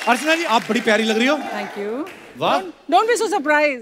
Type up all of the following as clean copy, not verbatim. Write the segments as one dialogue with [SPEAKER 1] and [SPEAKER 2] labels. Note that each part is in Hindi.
[SPEAKER 1] अर्चना जी आप बड़ी प्यारी लग रही हो।
[SPEAKER 2] Thank you.
[SPEAKER 1] वाह।
[SPEAKER 2] Don't be so surprise.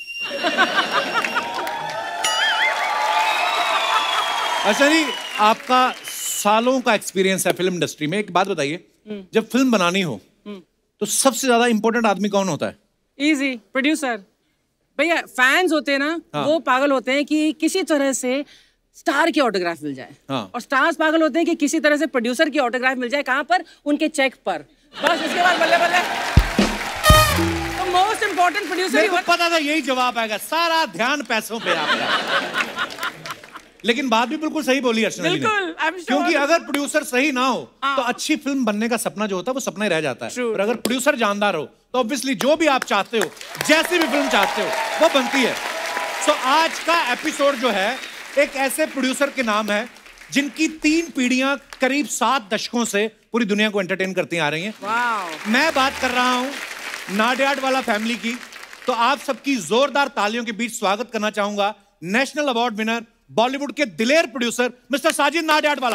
[SPEAKER 1] Archana ji आपका सालों का एक्सपीरियंस है फिल्म इंडस्ट्री में, एक बात बताइए, जब फिल्म बनानी हो तो सबसे ज्यादा इंपॉर्टेंट आदमी कौन होता है?
[SPEAKER 2] Easy, producer. भैया फैंस होते हैं ना,
[SPEAKER 1] हाँ।
[SPEAKER 2] वो पागल होते हैं कि किसी तरह से स्टार की ऑटोग्राफ मिल जाए।
[SPEAKER 1] हाँ।
[SPEAKER 2] और स्टार्स पागल होते हैं कि किसी तरह से प्रोड्यूसर की ऑटोग्राफ मिल जाए। कहाँ पर? उनके चेक पर। बस उसके बाद बल्ले बल्ले। तो मोस्ट इंपॉर्टेंट प्रोड्यूसर
[SPEAKER 1] मेरे को पता था यही जवाब आएगा, सारा ध्यान पैसों पे आपका। लेकिन बात भी बिल्कुल सही बोली अर्चना जी ने।
[SPEAKER 2] बिल्कुल, I'm sure।
[SPEAKER 1] क्योंकि अगर प्रोड्यूसर सही ना हो तो अच्छी फिल्म बनने का सपना जो होता है वो सपना ही रह जाता है। और अगर प्रोड्यूसर जानदार हो तो ऑब्वियसली जो भी आप चाहते हो, जैसी भी फिल्म चाहते हो, वो बनती है। सो आज का एपिसोड जो है एक ऐसे प्रोड्यूसर के नाम है जिनकी 3 पीढ़ियां करीब 7 दशकों से पूरी दुनिया को एंटरटेन करती आ रही हैं। मैं बात कर रहा हूं नाडियाडवाला फैमिली की। तो आप सबकी जोरदार तालियों के बीच स्वागत करना चाहूंगा नेशनल अवार्ड विनर, बॉलीवुड के दिलेर प्रोड्यूसर मिस्टर साजिद नाडियाडवाला।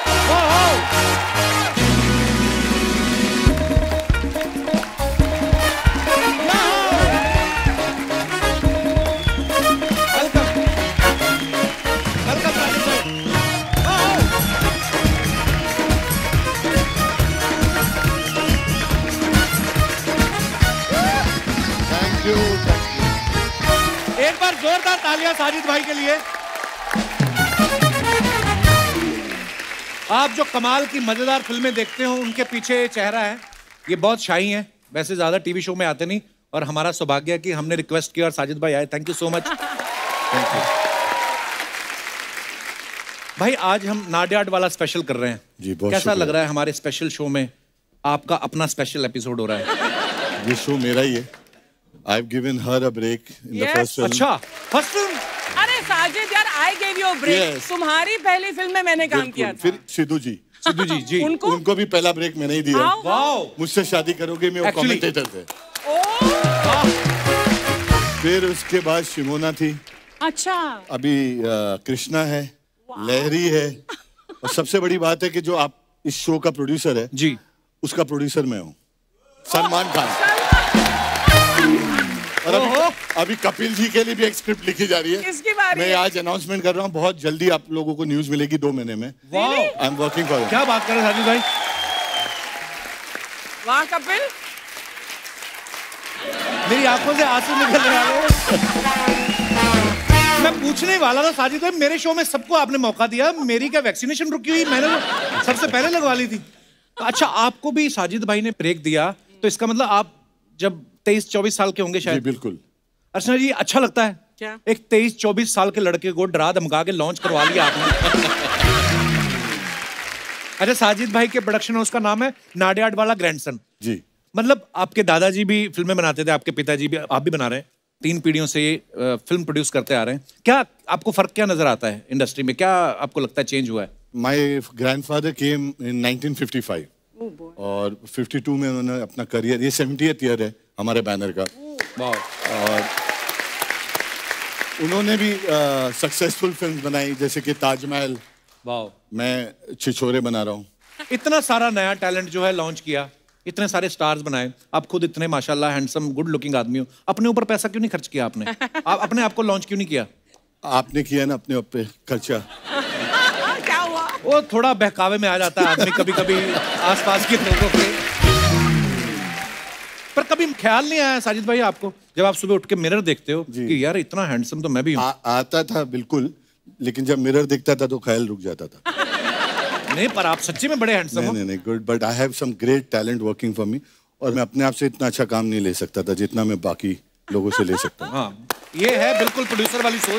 [SPEAKER 1] एक बार जोरदार तालियां साजिद भाई के लिए। आप जो कमाल की मजेदार फिल्में देखते हो उनके पीछे चेहरा है, ये बहुत शाही हैं, वैसे ज्यादा टीवी शो में आते नहीं, और हमारा सौभाग्य है कि हमने रिक्वेस्ट किया और साजिद भाई आए। Thank you so much. Thank you भाई। आज हम नाडियाडवाला स्पेशल कर रहे हैं जी। कैसा लग रहा है हमारे स्पेशल शो में आपका अपना स्पेशल एपिसोड हो रहा है?
[SPEAKER 3] ये शो मेरा ही है। I've given her a break in the first film.
[SPEAKER 1] अच्छा, फर्स्ट फिल्म।
[SPEAKER 2] अरे साजिद यार, I gave you a break। तुम्हारी पहली फिल्म में मैंने काम किया था।
[SPEAKER 3] फिर सिद्धू जी उनको भी पहला ब्रेक मैंने ही दिया।
[SPEAKER 1] वाओ।
[SPEAKER 3] मुझसे शादी करोगे में वो कमेंटेटर थे। फिर उसके बाद शिमोना थी।
[SPEAKER 2] अच्छा।
[SPEAKER 3] अभी कृष्णा है, लहरी है, और सबसे बड़ी बात है कि जो आप इस शो का प्रोड्यूसर है जी, उसका प्रोड्यूसर मैं हूँ, सलमान खान। और अभी कपिल जी के लिए भी एक स्क्रिप्ट लिखी जा रही है।
[SPEAKER 2] किसकी बारी है?
[SPEAKER 3] मैं आज अनाउंसमेंट कर रहा हूँ, बहुत जल्दी आप लोगों को न्यूज मिलेगी 2 महीने में। I am working for.
[SPEAKER 1] क्या बात कर रहे हैं साजिद भाई?
[SPEAKER 2] वाह कपिल,
[SPEAKER 1] मेरी आंखों से आंसू निकलने वाले। मैं पूछने वाला था साजिद भाई, मेरे शो में सबको आपने मौका दिया, मेरी क्या वैक्सीनेशन रुकी हुई? मैंने तो सबसे पहले लगवा ली थी। अच्छा, आपको भी साजिद भाई ने ब्रेक दिया, तो इसका मतलब आप जब 23-24 साल के होंगे शायद।
[SPEAKER 3] जी बिल्कुल।
[SPEAKER 1] अर्चना जी अच्छा लगता है
[SPEAKER 2] क्या?
[SPEAKER 1] एक 23-24 साल के लड़के को डरा धमका के लॉन्च करवा लिया आपने। अच्छा, साजिद भाई के प्रोडक्शन हाउस का नाम है नाडियाडवाला ग्रैंडसन जी। मतलब आपके दादाजी भी फिल्में बनाते थे, आपके पिताजी भी, आप भी बना रहे हैं। 3 पीढ़ियों से ये फिल्म प्रोड्यूस करते आ रहे हैं। क्या आपको फर्क क्या नजर आता है इंडस्ट्री में? क्या आपको लगता है चेंज हुआ है?
[SPEAKER 3] माई ग्रैंडफादर केम इन 1955 और 52 में उन्होंने अपना करियर, ये 70th ईयर है हमारे बैनर का। और उन्होंने भी सक्सेसफुल फिल्म बनाई जैसे कि ताजमहल। मैं छिछोरे बना रहा हूँ।
[SPEAKER 1] इतना सारा नया टैलेंट जो है लॉन्च किया, इतने सारे स्टार्स बनाए, आप खुद इतने माशाल्लाह हैंडसम गुड लुकिंग आदमी हो, अपने ऊपर पैसा क्यों नहीं खर्च किया आपने? आप अपने आप को लॉन्च क्यों नहीं किया?
[SPEAKER 3] आपने किया ना अपने ऊपर खर्चा।
[SPEAKER 2] क्या हुआ?
[SPEAKER 1] वो थोड़ा बहकावे में आ जाता है आदमी कभी कभी आसपास के लोगों के। पर कभी ख्याल नहीं आया साजिद भाई आपको, जब आप सुबह उठ के मिरर देखते हो कि यार इतना हैंडसम तो मैं भी हूँ?
[SPEAKER 3] आता था बिल्कुल, लेकिन जब मिरर दिखता था तो ख्याल रुक जाता था।
[SPEAKER 1] नहीं, पर आप सच्ची में बड़े हैंडसम हो।
[SPEAKER 3] नहीं, good, but I have some great talent working for me, और मैं अपने आप से इतना अच्छा काम नहीं ले सकता था जितना मैं बाकी लोगों से ले सकता हूँ।
[SPEAKER 1] हाँ, ये है बिल्कुल प्रोड्यूसर वाली सोच।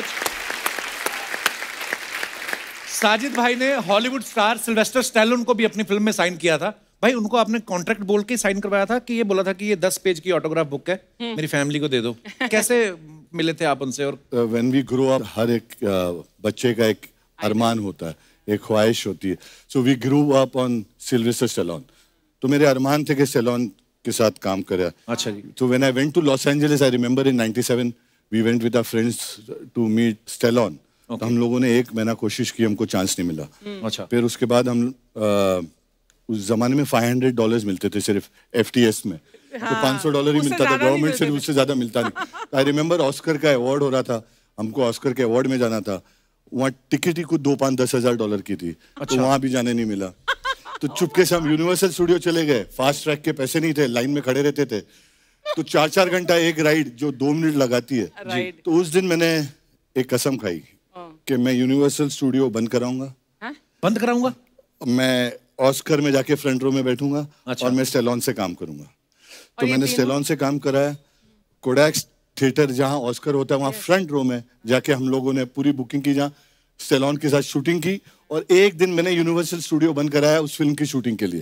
[SPEAKER 1] साजिद भाई ने हॉलीवुड स्टार सिल्वेस्टर स्टैलोन को भी अपनी फिल्म में साइन किया था। भाई उनको आपने कॉन्ट्रैक्ट बोल के साइन करवाया था कि ये बोला था कि ये 10 पेज की ऑटोग्राफ बुक है, मेरी फैमिली को दे दो? कैसे मिले थे आप उनसे? और
[SPEAKER 3] व्हेन वी ग्रो अप, हर एक बच्चे का एक अरमान होता है, एक ख्वाहिश होती है। So we grow up on Sylvester Stallone, तो मेरे अरमान थे कि स्टैलोन के साथ काम करें।
[SPEAKER 1] अच्छा जी।
[SPEAKER 3] तो when I went to Los Angeles, I remember in 97 we went with our friends to meet Stallone. तो हम लोगों ने 1 महीना कोशिश की, हमको चांस नहीं मिला।
[SPEAKER 1] अच्छा।
[SPEAKER 3] फिर उसके बाद हम उस जमाने में $500 मिलते थे सिर्फ FTS में। तो $500 ही मिलता था, गवर्नमेंट से उससे ज्यादा मिलता नहीं। आई रिमेम्बर ऑस्कर का अवार्ड हो रहा था, हमको ऑस्कर के अवार्ड में जाना था। वहाँ टिकट ही कुछ $2-5-10,000 की थी। तो वहां भी जाने नहीं मिला। तो चुपके से हम यूनिवर्सल स्टूडियो चले गए। फास्ट ट्रैक के पैसे नहीं थे, लाइन में खड़े रहते थे। तो 4-4 घंटा एक राइड जो 2 मिनट लगाती है। तो उस दिन मैंने एक कसम खाई कि मैं यूनिवर्सल स्टूडियो बंद कराऊंगा।
[SPEAKER 1] बंद कराऊंगा?
[SPEAKER 3] मैं ऑस्कर में जाके फ्रंट रो में बैठूंगा। और मैं स्टेलॉन से काम करूंगा। तो मैंने स्टेलॉन से काम कराया। कोडैक थिएटर जहां ऑस्कर होता है वहां फ्रंट रो में जाके हम लोगों ने पूरी बुकिंग की, जहां स्टेलॉन के साथ शूटिंग की। और एक दिन मैंने यूनिवर्सल स्टूडियो बंद कराया उस फिल्म की शूटिंग के लिए।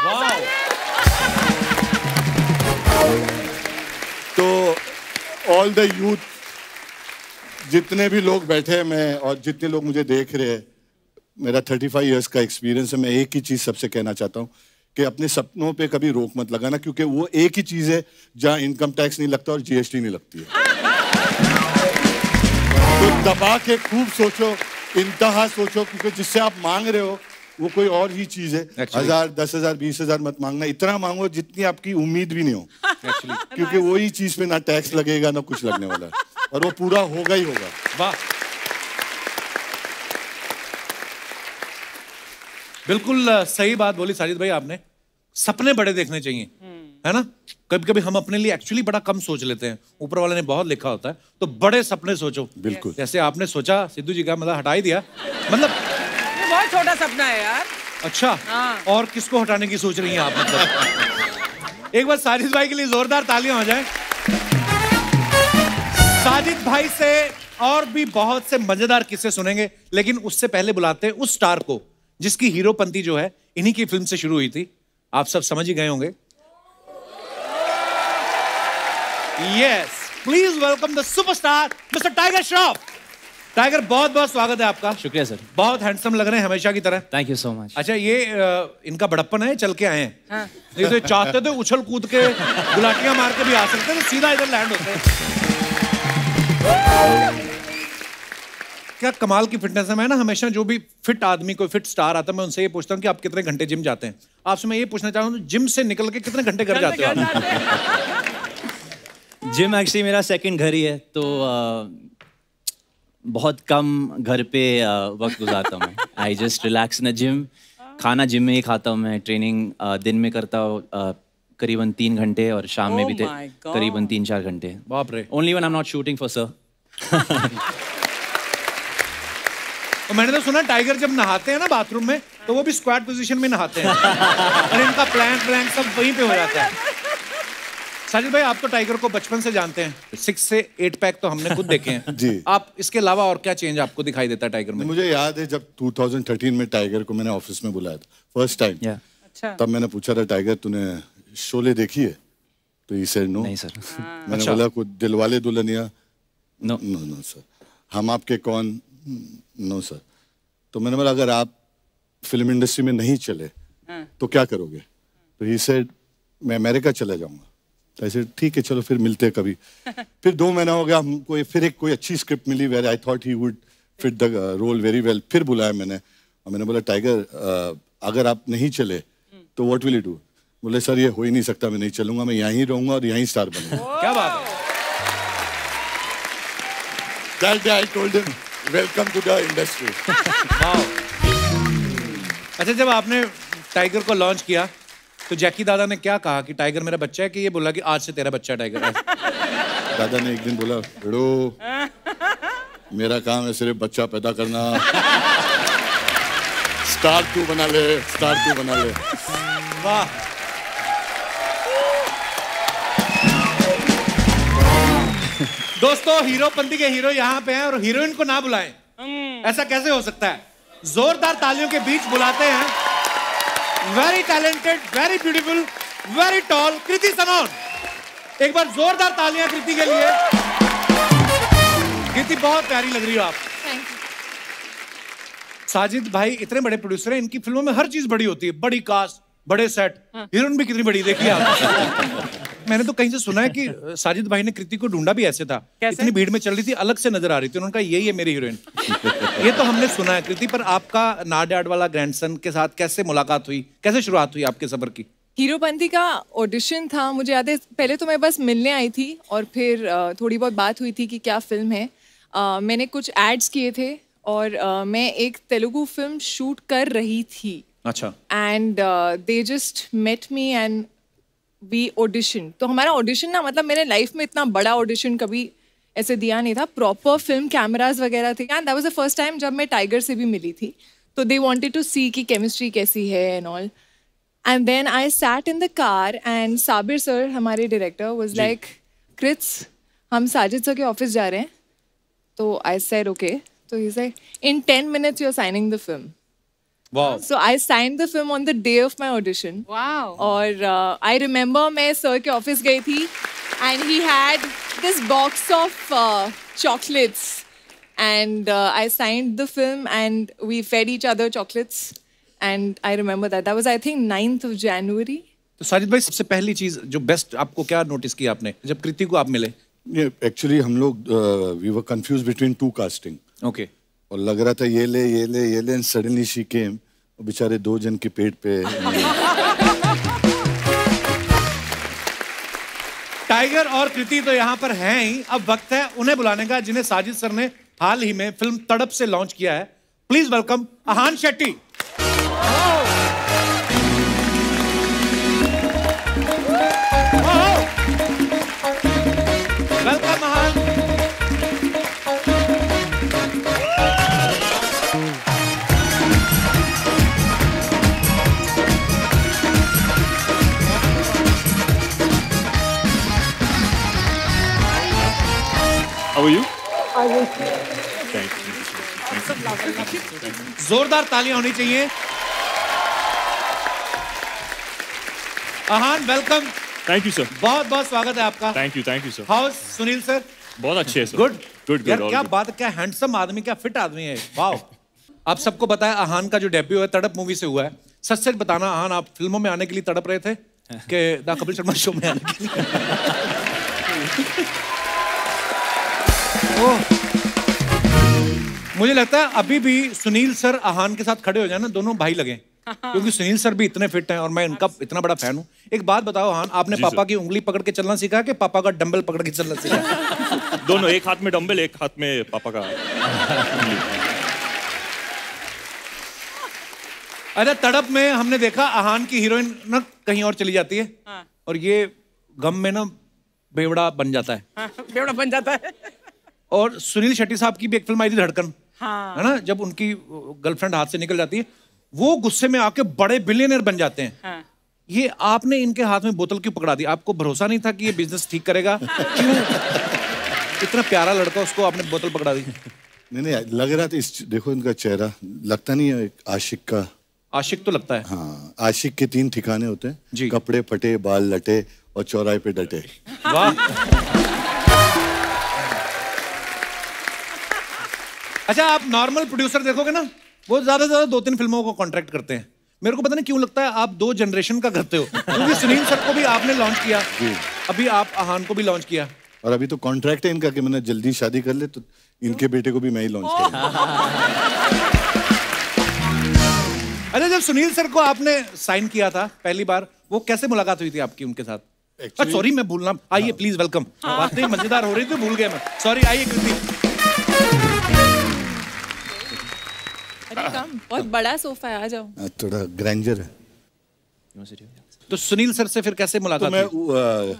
[SPEAKER 3] तो ऑल द यूथ, जितने भी लोग बैठे हैं मैं और जितने लोग मुझे देख रहे हैं, मेरा 35 इयर्स का एक्सपीरियंस है। मैं एक ही चीज सबसे कहना चाहता हूँ कि अपने सपनों पे कभी रोक मत लगाना, क्योंकि वो एक ही चीज है जहां इनकम टैक्स नहीं लगता और GST नहीं लगती है। तो दबा के खूब सोचो, इंतहा सोचो, क्योंकि जिससे आप मांग रहे हो वो कोई और ही चीज है। 1000, 10,000, 20,000 मत मांगना। इतना मांगो जितनी आपकी उम्मीद भी नहीं हो, क्योंकि वही चीज पे ना टैक्स लगेगा ना कुछ लगने वाला है, और वो पूरा होगा ही होगा।
[SPEAKER 1] वाह, बिल्कुल सही बात बोली साजिद भाई आपने। सपने बड़े देखने चाहिए, है ना? कभी कभी हम अपने लिए एक्चुअली बड़ा कम सोच लेते हैं, ऊपर वाले ने बहुत लिखा होता है। तो बड़े सपने सोचो।
[SPEAKER 3] बिल्कुल।
[SPEAKER 1] जैसे आपने सोचा, सिद्धू जी का मतलब हटा ही दिया। मतलब
[SPEAKER 2] ये बहुत छोटा सपना है यार।
[SPEAKER 1] अच्छा, और किसको हटाने की सोच रही हैं आप? मतलब एक बार साजिद भाई के लिए जोरदार तालियां हो जाए। साजिद भाई से और भी बहुत से मजेदार किस्से सुनेंगे, लेकिन उससे पहले बुलाते हैं उस स्टार को जिसकी हीरोपंती जो है इन्हीं की फिल्म से शुरू हुई थी। आप सब समझ ही गए होंगे। Yes, please welcome the superstar mister Tiger Shroff. Tiger, बहुत बहुत स्वागत है आपका।
[SPEAKER 4] शुक्रिया सर।
[SPEAKER 1] बहुत हैंडसम लग रहे हैं हमेशा की तरह।
[SPEAKER 4] Thank you so much.
[SPEAKER 1] अच्छा, ये इनका बड़प्पन है, चल के आए हैं। नहीं तो चाहते थे उछल कूद के गुलाटियां मार के भी आ सकते थे, सीधा इधर लैंड होते हैं। क्या कमाल की फिटनेस है। मैं ना हमेशा जो भी फिट आदमी, कोई फिट स्टार आता है, मैं उनसे ये पूछता हूँ कि आप कितने घंटे जिम जाते हैं। आपसे मैं ये पूछना चाहता हूँ, जिम से निकल के कितने घंटे घर जाते हो आप?
[SPEAKER 4] जिम एक्चुअली मेरा सेकंड घर ही है, तो बहुत कम घर पे वक्त गुजारता हूँ। I just relax in gym. खाना जिम में ही खाता हूँ मैं। ट्रेनिंग दिन में करता हूँ करीबन 3 घंटे, और शाम में भी करीबन 3-4 घंटे।
[SPEAKER 1] बाप रे।
[SPEAKER 4] Only when I am not shooting for sir.
[SPEAKER 1] और मैंने तो सुना टाइगर जब नहाते हैं ना बाथरूम में, तो वो भी स्क्वाट पोजीशन में नहाते हैं। और इनका प्लैंक सब वहीं पे हो जाता है। साजिद भाई, आप तो टाइगर को बचपन से जानते हैं। 6 से 8 पैक तो हमने खुद देखे हैं।
[SPEAKER 3] जी।
[SPEAKER 1] आप इसके अलावा और क्या चेंज आपको दिखाई देता है टाइगर में?
[SPEAKER 3] मुझे याद है जब 2013 में टाइगर को मैंने ऑफिस में बुलाया था फर्स्ट टाइम।
[SPEAKER 2] अच्छा।
[SPEAKER 3] तब मैंने पूछा था, टाइगर तूने शोले देखी है? तो ही सेड नो।
[SPEAKER 4] नहीं सर।
[SPEAKER 3] मैंने बोला कुछ Dilwale Dulhania?
[SPEAKER 4] No
[SPEAKER 3] no sir. Hum Aapke Kaun? No sir. तो मैंने बोला अगर आप फिल्म इंडस्ट्री में नहीं चले तो क्या करोगे? तो ही सेड मैं अमेरिका चला जाऊंगा। तो ऐसे ठीक है, चलो फिर मिलते हैं कभी। फिर 2 महीना हो गया, हमको फिर कोई अच्छी स्क्रिप्ट मिली where I thought he would fit the role very well. फिर बुलाया मैंने, और मैंने बोला टाइगर अगर आप नहीं चले तो व्हाट विल यू डू? बोले सर ये हो ही नहीं सकता, मैं नहीं चलूंगा, मैं यहीं रहूंगा और यहीं स्टार बनूंगा।
[SPEAKER 1] क्या बात है।
[SPEAKER 3] That day I told him, welcome to the industry.
[SPEAKER 1] अच्छा, जब आपने टाइगर को लॉन्च किया तो जैकी दादा ने क्या कहा कि टाइगर मेरा बच्चा है, कि ये बोला कि आज से तेरा बच्चा है टाइगर?
[SPEAKER 3] दादा ने एक दिन बोला, बेड़ो मेरा काम है सिर्फ बच्चा पैदा करना, स्टार तू बना ले, स्टार तू बना ले।
[SPEAKER 1] वाह। दोस्तों, हीरोपंती के हीरो यहाँ पे हैं और हीरोइन को ना बुलाएं, ऐसा कैसे हो सकता है? जोरदार तालियों के बीच बुलाते हैं very talented, very beautiful, very tall Kriti Sanon. एक बार जोरदार तालियां कृति के लिए। कृति, बहुत प्यारी लग रही हो आप। साजिद भाई इतने बड़े प्रोड्यूसर हैं, इनकी फिल्मों में हर चीज बड़ी होती है, बड़ी कास्ट, बड़े सेट। हीरोइन भी कितनी बड़ी देखिए आप। मैंने तो कहीं से सुना है कि साजिद भाई ने कृति को ढूंढा भी ऐसे था।
[SPEAKER 2] कैसे?
[SPEAKER 1] इतनी भीड़ में चल रही थी, अलग से नजर आ रही थी, उन्होंने कहा यही है मेरी हीरोइन। ये तो हमने सुना है कृति। पर आपका नाडियाडवाला ग्रैंडसन के साथ कैसे मुलाकात हुई, कैसे शुरुआत हुई आपके सफर की?
[SPEAKER 5] हीरोपंती का ऑडिशन था, मुझे याद है पहले तो मैं बस मिलने आई थी और फिर थोड़ी बहुत बात हुई थी कि क्या फिल्म है। मैंने कुछ एड्स किए थे और मैं एक तेलुगु फिल्म शूट कर रही थी।
[SPEAKER 1] अच्छा।
[SPEAKER 5] And they just met me and we audition. तो हमारा ऑडिशन ना, मतलब मेरे लाइफ में इतना बड़ा ऑडिशन कभी ऐसे दिया नहीं था। प्रॉपर फिल्म कैमरास वगैरह थे and that was the first time जब मैं टाइगर से भी मिली थी। तो दे वांटेड टू सी कि केमिस्ट्री कैसी है and all. And then I sat in the car and Sabir sir, हमारे डायरेक्टर, वाज लाइक, कृत्स हम साजिद सर के ऑफिस जा रहे हैं। तो आई सेड ओके। तो ही said in 10 minutes you are signing the film.
[SPEAKER 1] Wow.
[SPEAKER 5] So I signed the film on the day of my audition.
[SPEAKER 2] Wow.
[SPEAKER 5] और I remember मैं sir के office गई थी and he had this box of chocolates and I signed the film and we fed each other chocolates and I remember that. That was I think 9th of January.
[SPEAKER 1] तो साजिद भाई, सबसे पहली चीज जो बेस्ट आपको क्या नोटिस किया आपने जब कृति को आप मिले?
[SPEAKER 3] एक्चुअली हम लोग we were confuse between 2 casting.
[SPEAKER 1] Okay.
[SPEAKER 3] और लग रहा था ये ले एंड सडनली शी केम। बेचारे 2 जन के पेट पे
[SPEAKER 1] टाइगर और कृति तो यहाँ पर हैं ही। अब वक्त है उन्हें बुलाने का जिन्हें साजिद सर ने हाल ही में फिल्म तड़प से लॉन्च किया है। Please welcome Ahan Shetty. Welcome Ahan.
[SPEAKER 6] How are you?
[SPEAKER 1] जोरदार तालियां होनी चाहिए। Ahan welcome.
[SPEAKER 6] Thank you, sir.
[SPEAKER 1] बहुत बहुत स्वागत है आपका।
[SPEAKER 6] Thank you, sir.
[SPEAKER 1] How Sunil sir?
[SPEAKER 6] बहुत अच्छे हैं सर।
[SPEAKER 1] गुड यार,
[SPEAKER 6] all
[SPEAKER 1] क्या
[SPEAKER 6] good.
[SPEAKER 1] बात है, क्या हैंडसम आदमी, क्या फिट आदमी है। वाओ। आप सबको बताया अहान का जो डेब्यू है तड़प मूवी से हुआ है। सच सच बताना अहान, आप फिल्मों में आने के लिए तड़प रहे थे कि द कपिल शर्मा शो में आने के लिए? मुझे लगता है अभी भी सुनील सर अहान के साथ खड़े हो जाए ना, दोनों भाई लगे, क्योंकि सुनील सर भी इतने फिट हैं और मैं इनका इतना बड़ा फैन हूँ। एक बात बताओ अहान, आपने पापा की उंगली पकड़ के चलना सीखा कि पापा का डंबल पकड़ के चलना सीखा?
[SPEAKER 6] दोनों, एक हाथ में डंबल, एक हाथ में पापा का।
[SPEAKER 1] अरे तड़प में हमने देखा अहान की हीरोइन ना कहीं और चली जाती है और ये गम में ना बेवड़ा बन जाता है।
[SPEAKER 2] बेवड़ा बन जाता है।
[SPEAKER 1] और सुनील शेट्टी साहब की भी एक फिल्म आई थी धड़कन,
[SPEAKER 2] हाँ।
[SPEAKER 1] है ना, जब उनकी गर्लफ्रेंड हाथ से निकल जाती है, वो गुस्से में आके बड़े बिलियनर बन जाते हैं।
[SPEAKER 2] हाँ।
[SPEAKER 1] ये आपने इनके हाथ में बोतल क्यों पकड़ा दी? आपको भरोसा नहीं था कि ये बिजनेस ठीक करेगा? क्यों इतना प्यारा लड़का, उसको आपने बोतल पकड़ा दी?
[SPEAKER 3] नहीं लग रहा था, देखो इनका चेहरा, लगता नहीं है एक आशिक का?
[SPEAKER 1] आशिक तो लगता है।
[SPEAKER 3] हाँ, आशिक के 3 ठिकाने होते हैं
[SPEAKER 1] जी।
[SPEAKER 3] कपड़े फटे, बाल लटे और चौराहे पे डटे।
[SPEAKER 1] वाह। अच्छा, आप नॉर्मल प्रोड्यूसर देखोगे ना, वो ज्यादा से ज्यादा 2-3 फिल्मों को कॉन्ट्रैक्ट करते हैं। मेरे को पता नहीं क्यों लगता है आप 2 जनरेशन का करते हो, क्योंकि सुनील सर को भी आपने लॉन्च किया, अभी आप अहान को भी लॉन्च किया,
[SPEAKER 3] और अभी तो कॉन्ट्रैक्ट है इनका कि मैंने जल्दी शादी कर ले तो इनके बेटे को भी मैं ही लॉन्च करूंगा।
[SPEAKER 1] अच्छा, जब सुनील सर को आपने साइन किया था पहली बार, वो कैसे मुलाकात हुई थी आपकी उनके साथ? सॉरी मैं भूलना, आइए प्लीज वेलकम। बातें मजेदार हो रही थी, भूल गया मैं, सॉरी। आइए कृति।
[SPEAKER 5] बहुत बड़ा सोफा है, आ जाओ।
[SPEAKER 3] थोड़ा ग्रैंजर है।
[SPEAKER 1] तो सुनील सर से फिर कैसे मुलाकात
[SPEAKER 3] तो मैं
[SPEAKER 1] हुई?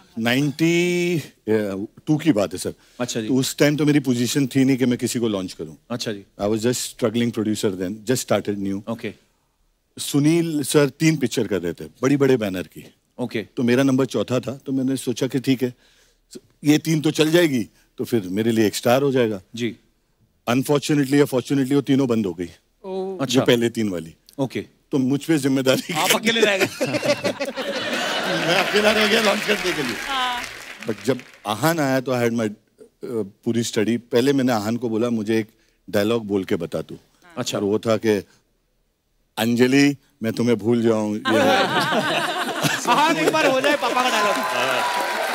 [SPEAKER 3] 92 की बात है सर।
[SPEAKER 1] अच्छा जी।
[SPEAKER 3] तो उस टाइम तो मेरी पोजीशन थी नहीं कि मैं किसी को लॉन्च करूं।
[SPEAKER 1] अच्छा जी।
[SPEAKER 3] I was just struggling producer then, just started new.
[SPEAKER 1] Okay.
[SPEAKER 3] Sunil sir 3 picture कर रहे थे, बड़ी बड़े बैनर की।
[SPEAKER 1] ओके।
[SPEAKER 3] तो मेरा नंबर 4था था, तो मैंने सोचा कि ठीक है ये 3 तो चल जाएगी, तो फिर मेरे लिए एक स्टार हो जाएगा
[SPEAKER 1] जी।
[SPEAKER 3] अनफॉर्चुनेटली या फॉर्चुनेटली वो तीनों बंद हो गई।
[SPEAKER 1] अच्छा।
[SPEAKER 3] जो पहले 3 वाली।
[SPEAKER 1] ओके।
[SPEAKER 3] तो मुझ पे जिम्मेदारी,
[SPEAKER 1] आप अकेले रह गए।
[SPEAKER 3] मैं अकेला रह गया लॉन्च करने के लिए। बट जब आहान आया तो आई हैड माय पूरी स्टडी। पहले मैंने आहान को बोला मुझे एक डायलॉग बोल के बता तू।
[SPEAKER 1] अच्छा।
[SPEAKER 3] और वो था कि अंजलि मैं तुम्हें भूल जाऊं।
[SPEAKER 1] आहान एक बार हो जाए पापा का डायलॉग।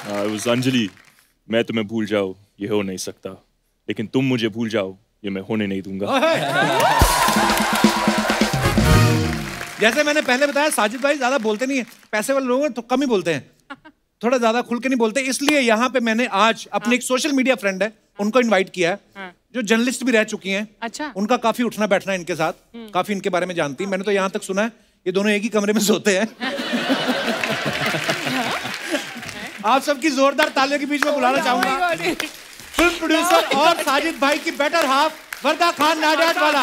[SPEAKER 6] it was अंजलि, मैं तुम्हें भूल जाऊं ये हो नहीं सकता, लेकिन तुम मुझे भूल जाओ ये मैं होने नहीं दूंगा।
[SPEAKER 1] जैसे मैंने पहले बताया, साजिद भाई ज्यादा बोलते नहीं है, पैसे वाले लोग तो कम ही बोलते हैं, थोड़ा ज्यादा खुल के नहीं बोलते, इसलिए यहाँ पे मैंने आज अपने एक सोशल मीडिया फ्रेंड है उनको इनवाइट किया है, जो जर्नलिस्ट भी रह चुकी हैं। अच्छा। उनका काफी उठना बैठना है इनके साथ, काफी इनके बारे में जानती हैं। मैंने तो यहाँ तक सुना है ये दोनों एक ही कमरे में सोते हैं। आप सबकी जोरदार तालियों के बीच में बुलाना चाहूंगा फिल्म प्रोड्यूसर और साजिद भाई की बेटर हाफ वर्दा खान नाडियाडवाला।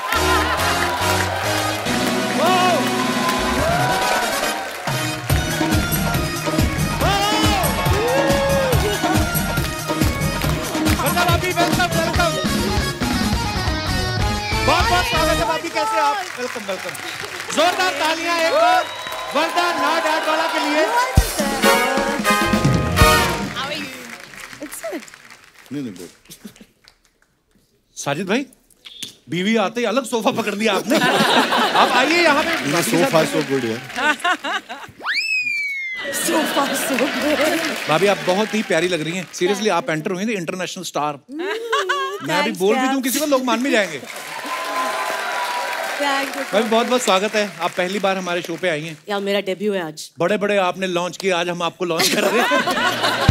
[SPEAKER 1] बहुत स्वागत है भाभी, कैसे आप? वेलकम वेलकम, जोरदार तालियां एक बार वर्दा नाडियाडवाला के लिए।
[SPEAKER 3] नहीं
[SPEAKER 1] साजिद भाई, बीवी आते ही अलग सोफा पकड़ दिया आपने। आप आइए यहाँ पे।
[SPEAKER 3] सोफा सो गुड यार।
[SPEAKER 7] Sofa so good.
[SPEAKER 1] भाभी आप बहुत ही प्यारी लग रही हैं, सीरियसली आप एंटर हुई थी इंटरनेशनल स्टार। मैं अभी बोल भी दूं किसी को, लोग मान भी जाएंगे। भाई बहुत बहुत स्वागत है, आप पहली बार हमारे शो पे आई हैं।
[SPEAKER 7] यार मेरा डेब्यू है आज।
[SPEAKER 1] बड़े बड़े आपने लॉन्च किए, आज हम आपको लॉन्च कर रहे हैं।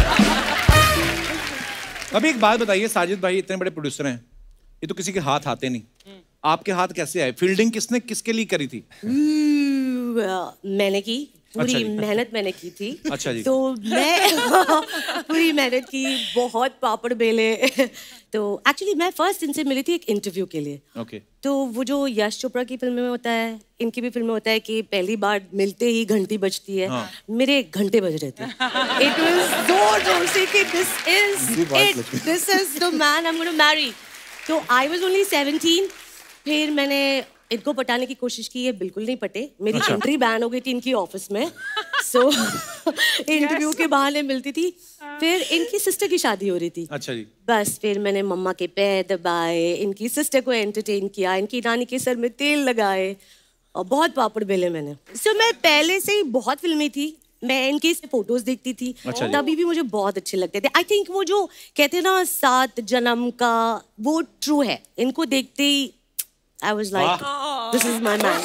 [SPEAKER 1] अभी एक बात बताइए, साजिद भाई इतने बड़े प्रोड्यूसर हैं, ये तो किसी के हाथ आते नहीं, आपके हाथ कैसे आए? फील्डिंग किसने किसके लिए करी थी?
[SPEAKER 7] मैंने की, पूरी मेहनत मैंने की थी।
[SPEAKER 1] अच्छा जी।
[SPEAKER 7] तो मैं पूरी मेहनत की, बहुत पापड़ बेले। तो एक्चुअली मैं फर्स्ट इनसे मिली थी एक इंटरव्यू के लिए।
[SPEAKER 1] ओके।
[SPEAKER 7] तो वो जो यश चोपड़ा की फिल्म में होता है, इनकी भी फिल्म में होता है कि पहली बार मिलते ही घंटी बजती है। हाँ। मेरे घंटे बज रहे थे। इट वाज जोर जोर से कि this is the man I am gonna marry. तो आई वाज ओनली 17। फिर मैंने इनको पटाने की कोशिश की, ये बिल्कुल नहीं पटे। मेरी एंट्री बैन हो गई थी इनकी ऑफिस में। सो इंटरव्यू के बहाने मिलती थी। फिर इनकी सिस्टर की शादी हो रही थी। अच्छा जी। बस फिर मैंने मम्मा के पैर दबाए, इनकी सिस्टर को एंटरटेन किया, इनकी नानी के सर में तेल लगाए और बहुत पापड़ बेले मैंने। सो मैं पहले से ही बहुत फिल्मी थी, मैं इनकी फोटोज देखती थी। अच्छा तभी भी मुझे बहुत अच्छे लगते थे। आई थिंक वो जो कहते हैं ना 7 जन्म का, वो ट्रू है। इनको देखते ही I was like, this is my man.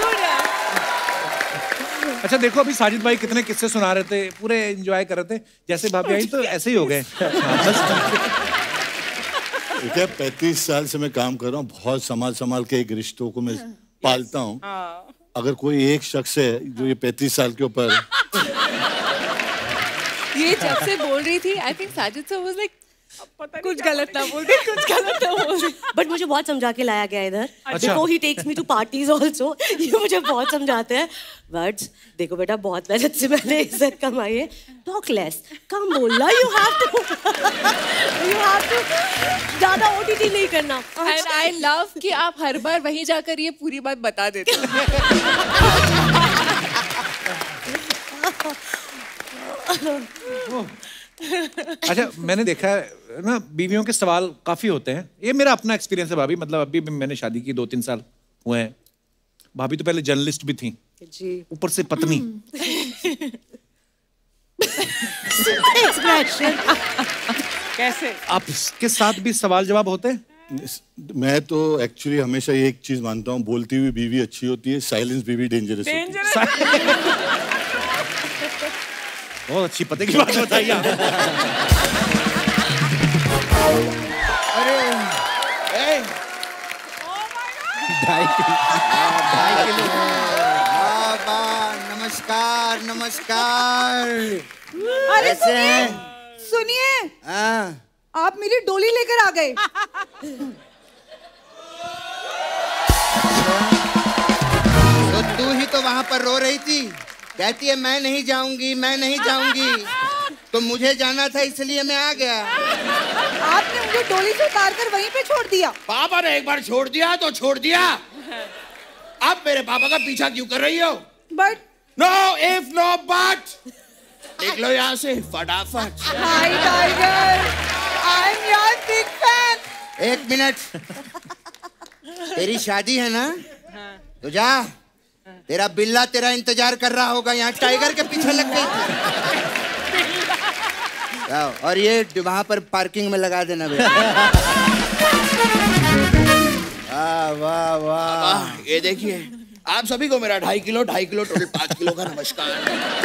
[SPEAKER 1] अच्छा देखो, अभी साजिद भाई कितने किस्से सुना रहे थे, पूरे एंजॉय कर रहे थे। जैसे भाभी आई तो ऐसे ही हो गए।
[SPEAKER 3] क्या 35 साल से मैं काम कर रहा हूँ, बहुत संभाल के एक रिश्तों को मैं पालता हूँ। अगर कोई एक शख्स है जो ये 35 साल के ऊपर
[SPEAKER 5] ये जब से बोल रही थी, I think Sajid sir was like कुछ गलत ना बोल, कुछ गलत ना बोल।
[SPEAKER 7] बट मुझे बहुत समझा के लाया गया इधर। Before he takes me to parties also, ये मुझे बहुत समझाते हैं। बट देखो बेटा, बहुत मेहनत से मैंने इज्जत कमाई है। टॉक लेस, कम बोलना। यू हैव टू ज्यादा ओटीटी नहीं करना।
[SPEAKER 5] एंड आई लव कि आप हर बार वहीं जाकर ये पूरी बात बता देते हो।
[SPEAKER 1] अच्छा मैंने देखा है ना, बीवियों के सवाल काफी होते हैं। ये मेरा अपना एक्सपीरियंस है भाभी, मतलब अभी भी मैंने शादी की 2-3 साल हुए हैं। भाभी तो पहले जर्नलिस्ट भी थी जी, ऊपर से पत्नी।
[SPEAKER 2] कैसे
[SPEAKER 1] आपके साथ भी सवाल जवाब होते हैं?
[SPEAKER 3] मैं तो एक्चुअली हमेशा एक चीज मानता हूँ, बोलती हुई बीवी अच्छी होती है, साइलेंस बीवी डेंजरस होती है।
[SPEAKER 1] बहुत अच्छी पते की बात बताइए आप।
[SPEAKER 8] अरे नमस्कार नमस्कार।
[SPEAKER 9] अरे सुनिए, आप मेरी डोली लेकर आ गए।
[SPEAKER 8] तो तू ही तो वहां पर रो रही थी, कहती है मैं नहीं जाऊंगी, मैं नहीं जाऊंगी। तो मुझे जाना था इसलिए मैं आ गया।
[SPEAKER 9] आपने मुझे डोली से उतार कर वहीं पे छोड़ दिया।
[SPEAKER 8] पापा ने एक बार छोड़ दिया तो छोड़ दिया। अब मेरे पापा का पीछा क्यों कर रही हो?
[SPEAKER 9] But
[SPEAKER 8] no if no but. निकलो यहाँ से फटाफट।
[SPEAKER 9] Hi Tiger, I am your big fan.
[SPEAKER 8] एक मिनट, तेरी शादी है ना, तो जा, तेरा बिल्ला तेरा इंतजार कर रहा होगा। यहाँ टाइगर के पीछे लग गई थी। और ये वहां पर पार्किंग में लगा देना बेटा। वाह वाह वाह।
[SPEAKER 10] ये देखिए, आप सभी को मेरा 2.5 किलो टोटल 5 किलो का नमस्कार।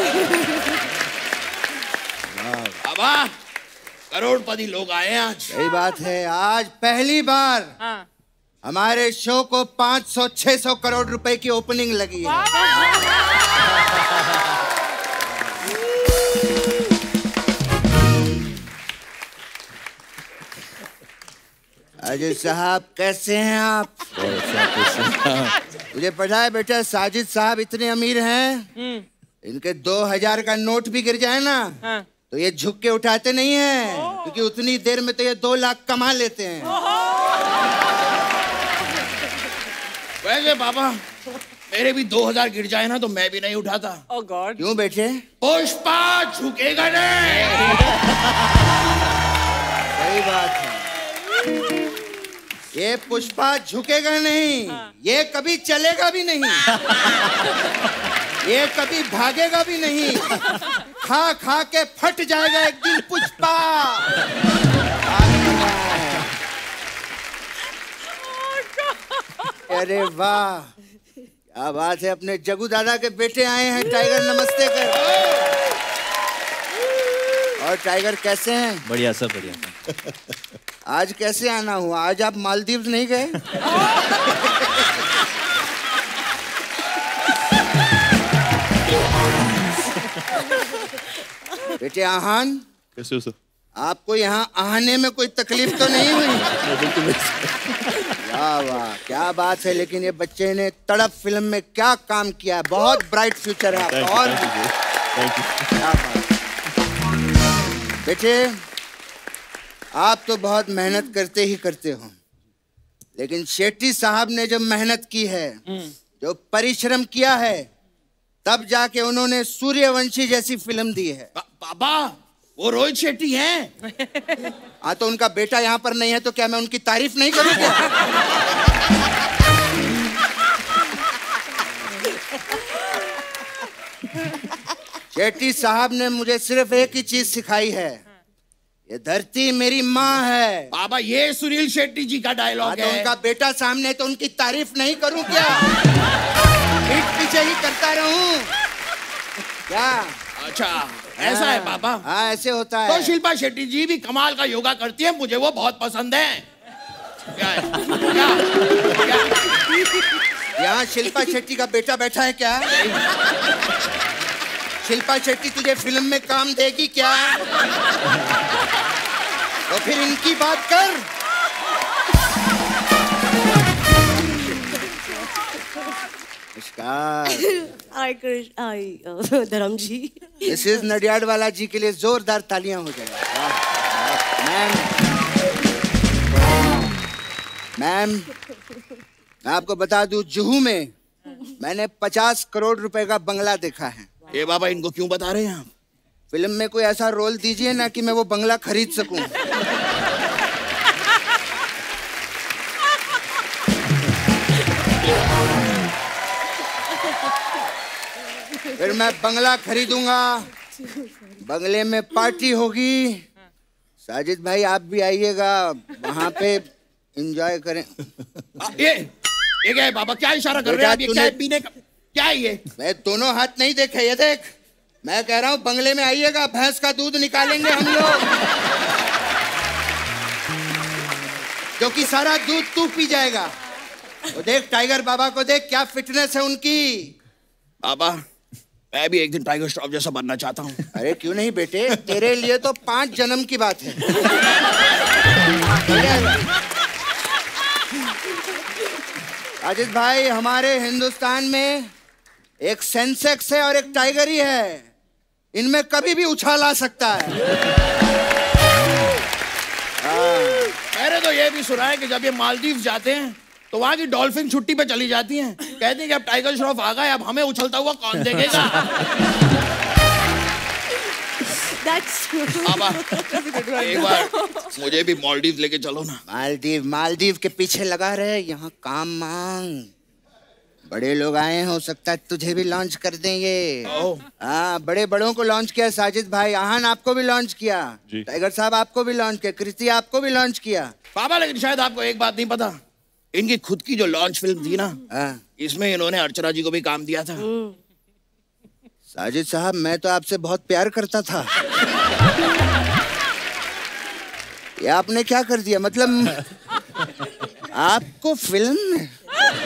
[SPEAKER 10] बाबा, करोड़पति लोग आए हैं आज।
[SPEAKER 8] सही बात है, आज पहली बार हमारे शो को 500-600 करोड़ रुपए की ओपनिंग लगी है। अजय साहब कैसे हैं आप? मुझे पता है बेटा, साजिद साहब इतने अमीर हैं, इनके 2000 का नोट भी गिर जाए ना तो ये झुक के उठाते नहीं हैं, क्योंकि उतनी देर में तो ये 2 लाख कमा लेते हैं।
[SPEAKER 10] वैसे बाबा, मेरे भी 2000 गिर जाए ना तो मैं भी नहीं उठाता।
[SPEAKER 2] Oh God.
[SPEAKER 8] क्यों बेटे?
[SPEAKER 10] पुष्पा झुकेगा नहीं।
[SPEAKER 8] सही बात है, ये पुष्पा झुकेगा नहीं, ये कभी चलेगा भी नहीं, ये कभी भागेगा भी नहीं, खा खा के फट जाएगा एक दिन पुष्पा। अरे वाह, क्या बात है, अपने जगू दादा के बेटे आए हैं। टाइगर नमस्ते कर। और टाइगर कैसे हैं?
[SPEAKER 4] बढ़िया सब बढ़िया।
[SPEAKER 8] आज कैसे आना हुआ? आज आप मालदीव नहीं गए? बेटे आहान,
[SPEAKER 6] कैसे हो सर?
[SPEAKER 8] आपको यहाँ आने में कोई तकलीफ तो नहीं हुई? वाह वाह, क्या बात है। लेकिन ये बच्चे ने तड़प फिल्म में क्या काम किया है, बहुत ब्राइट फ्यूचर है आपका। और क्या बात। बेटे, आप तो बहुत मेहनत करते ही करते हो, लेकिन शेट्टी साहब ने जो मेहनत की है, जो परिश्रम किया है, तब जाके उन्होंने सूर्यवंशी जैसी फिल्म दी है।
[SPEAKER 10] बाबा, वो रोहित शेट्टी हैं।
[SPEAKER 8] हाँ, तो उनका बेटा यहाँ पर नहीं है तो क्या मैं उनकी तारीफ नहीं करूँ क्या? शेट्टी साहब ने मुझे सिर्फ एक ही चीज सिखाई है, ये धरती मेरी माँ है।
[SPEAKER 10] बाबा, ये सुनील शेट्टी जी का डायलॉग है।
[SPEAKER 8] तो उनका बेटा सामने तो उनकी तारीफ नहीं करूँ क्या? पीठ पीछे ही करता रहूं क्या?
[SPEAKER 10] अच्छा, ऐसा है बाबा?
[SPEAKER 8] हाँ, ऐसे होता है।
[SPEAKER 10] तो शिल्पा शेट्टी जी भी कमाल का योगा करती है, मुझे वो बहुत पसंद है। क्या है? क्या?
[SPEAKER 8] यहाँ शिल्पा शेट्टी का बेटा बैठा है क्या? शिल्पा शेट्टी तुझे फिल्म में काम देगी क्या? तो फिर इनकी बात कर।
[SPEAKER 7] धर्म जी,
[SPEAKER 8] दिस इज नडियाडवाला जी के लिए जोरदार तालियां हो जाए। मैम, मैं आपको बता दूं, जुहू में मैंने 50 करोड़ रुपए का बंगला देखा है।
[SPEAKER 10] ये बाबा, इनको क्यों बता रहे हैं आप?
[SPEAKER 8] फिल्म में कोई ऐसा रोल दीजिए ना कि मैं वो बंगला खरीद सकूं। फिर मैं बंगला खरीदूंगा, बंगले में पार्टी होगी। साजिद भाई आप भी आइएगा, वहां पे एंजॉय करें।
[SPEAKER 10] ये क्या है बाबा? क्या इशारा कर रहे हैं आप? ये क्या है पीने का? क्या है ये?
[SPEAKER 8] मैं दोनों हाथ नहीं देखे, ये देख। मैं कह रहा हूँ बंगले में आइएगा, भैंस का दूध निकालेंगे हम लोग, जो कि सारा दूध तू पी जाएगा। वो देख टाइगर बाबा को देख, क्या फिटनेस है उनकी।
[SPEAKER 10] बाबा, मैं भी एक दिन टाइगर श्रॉफ जैसा बनना चाहता हूँ।
[SPEAKER 8] अरे क्यों नहीं बेटे, तेरे लिए तो 5 जन्म की बात है। अजित भाई, हमारे हिंदुस्तान में एक सेंसेक्स है और एक टाइगर ही है, इनमें कभी भी उछाल आ सकता है।
[SPEAKER 10] मैंने तो ये भी सुना है कि जब ये मालदीव जाते हैं तो वहां की डॉल्फिन छुट्टी पे चली जाती हैं, कहती हैं कि अब टाइगर श्रॉफ आ गए, अब हमें उछलता हुआ कौन देखेगा। बाबा, एक बार मुझे भी मालदीव लेके चलो ना।
[SPEAKER 8] मालदीव के पीछे लगा रहे, यहाँ काम मांग। बड़े लोग आए हैं, हो सकता है तुझे भी लॉन्च कर देंगे। हाँ, बड़े बड़ों को लॉन्च किया, साजिद भाई, आहान आपको भी लॉन्च किया, टाइगर साहब आपको भी लॉन्च किया, कृति आपको भी लॉन्च किया।
[SPEAKER 10] पापा लेकिन शायद आपको एक बात नहीं पता, इनकी खुद की जो लॉन्च फिल्म थी ना, इसमें इन्होंने अर्चना जी को भी काम दिया था।
[SPEAKER 8] साजिद साहब, मैं तो आपसे बहुत प्यार करता था। ये आपने क्या कर दिया? मतलब आपको फिल्म में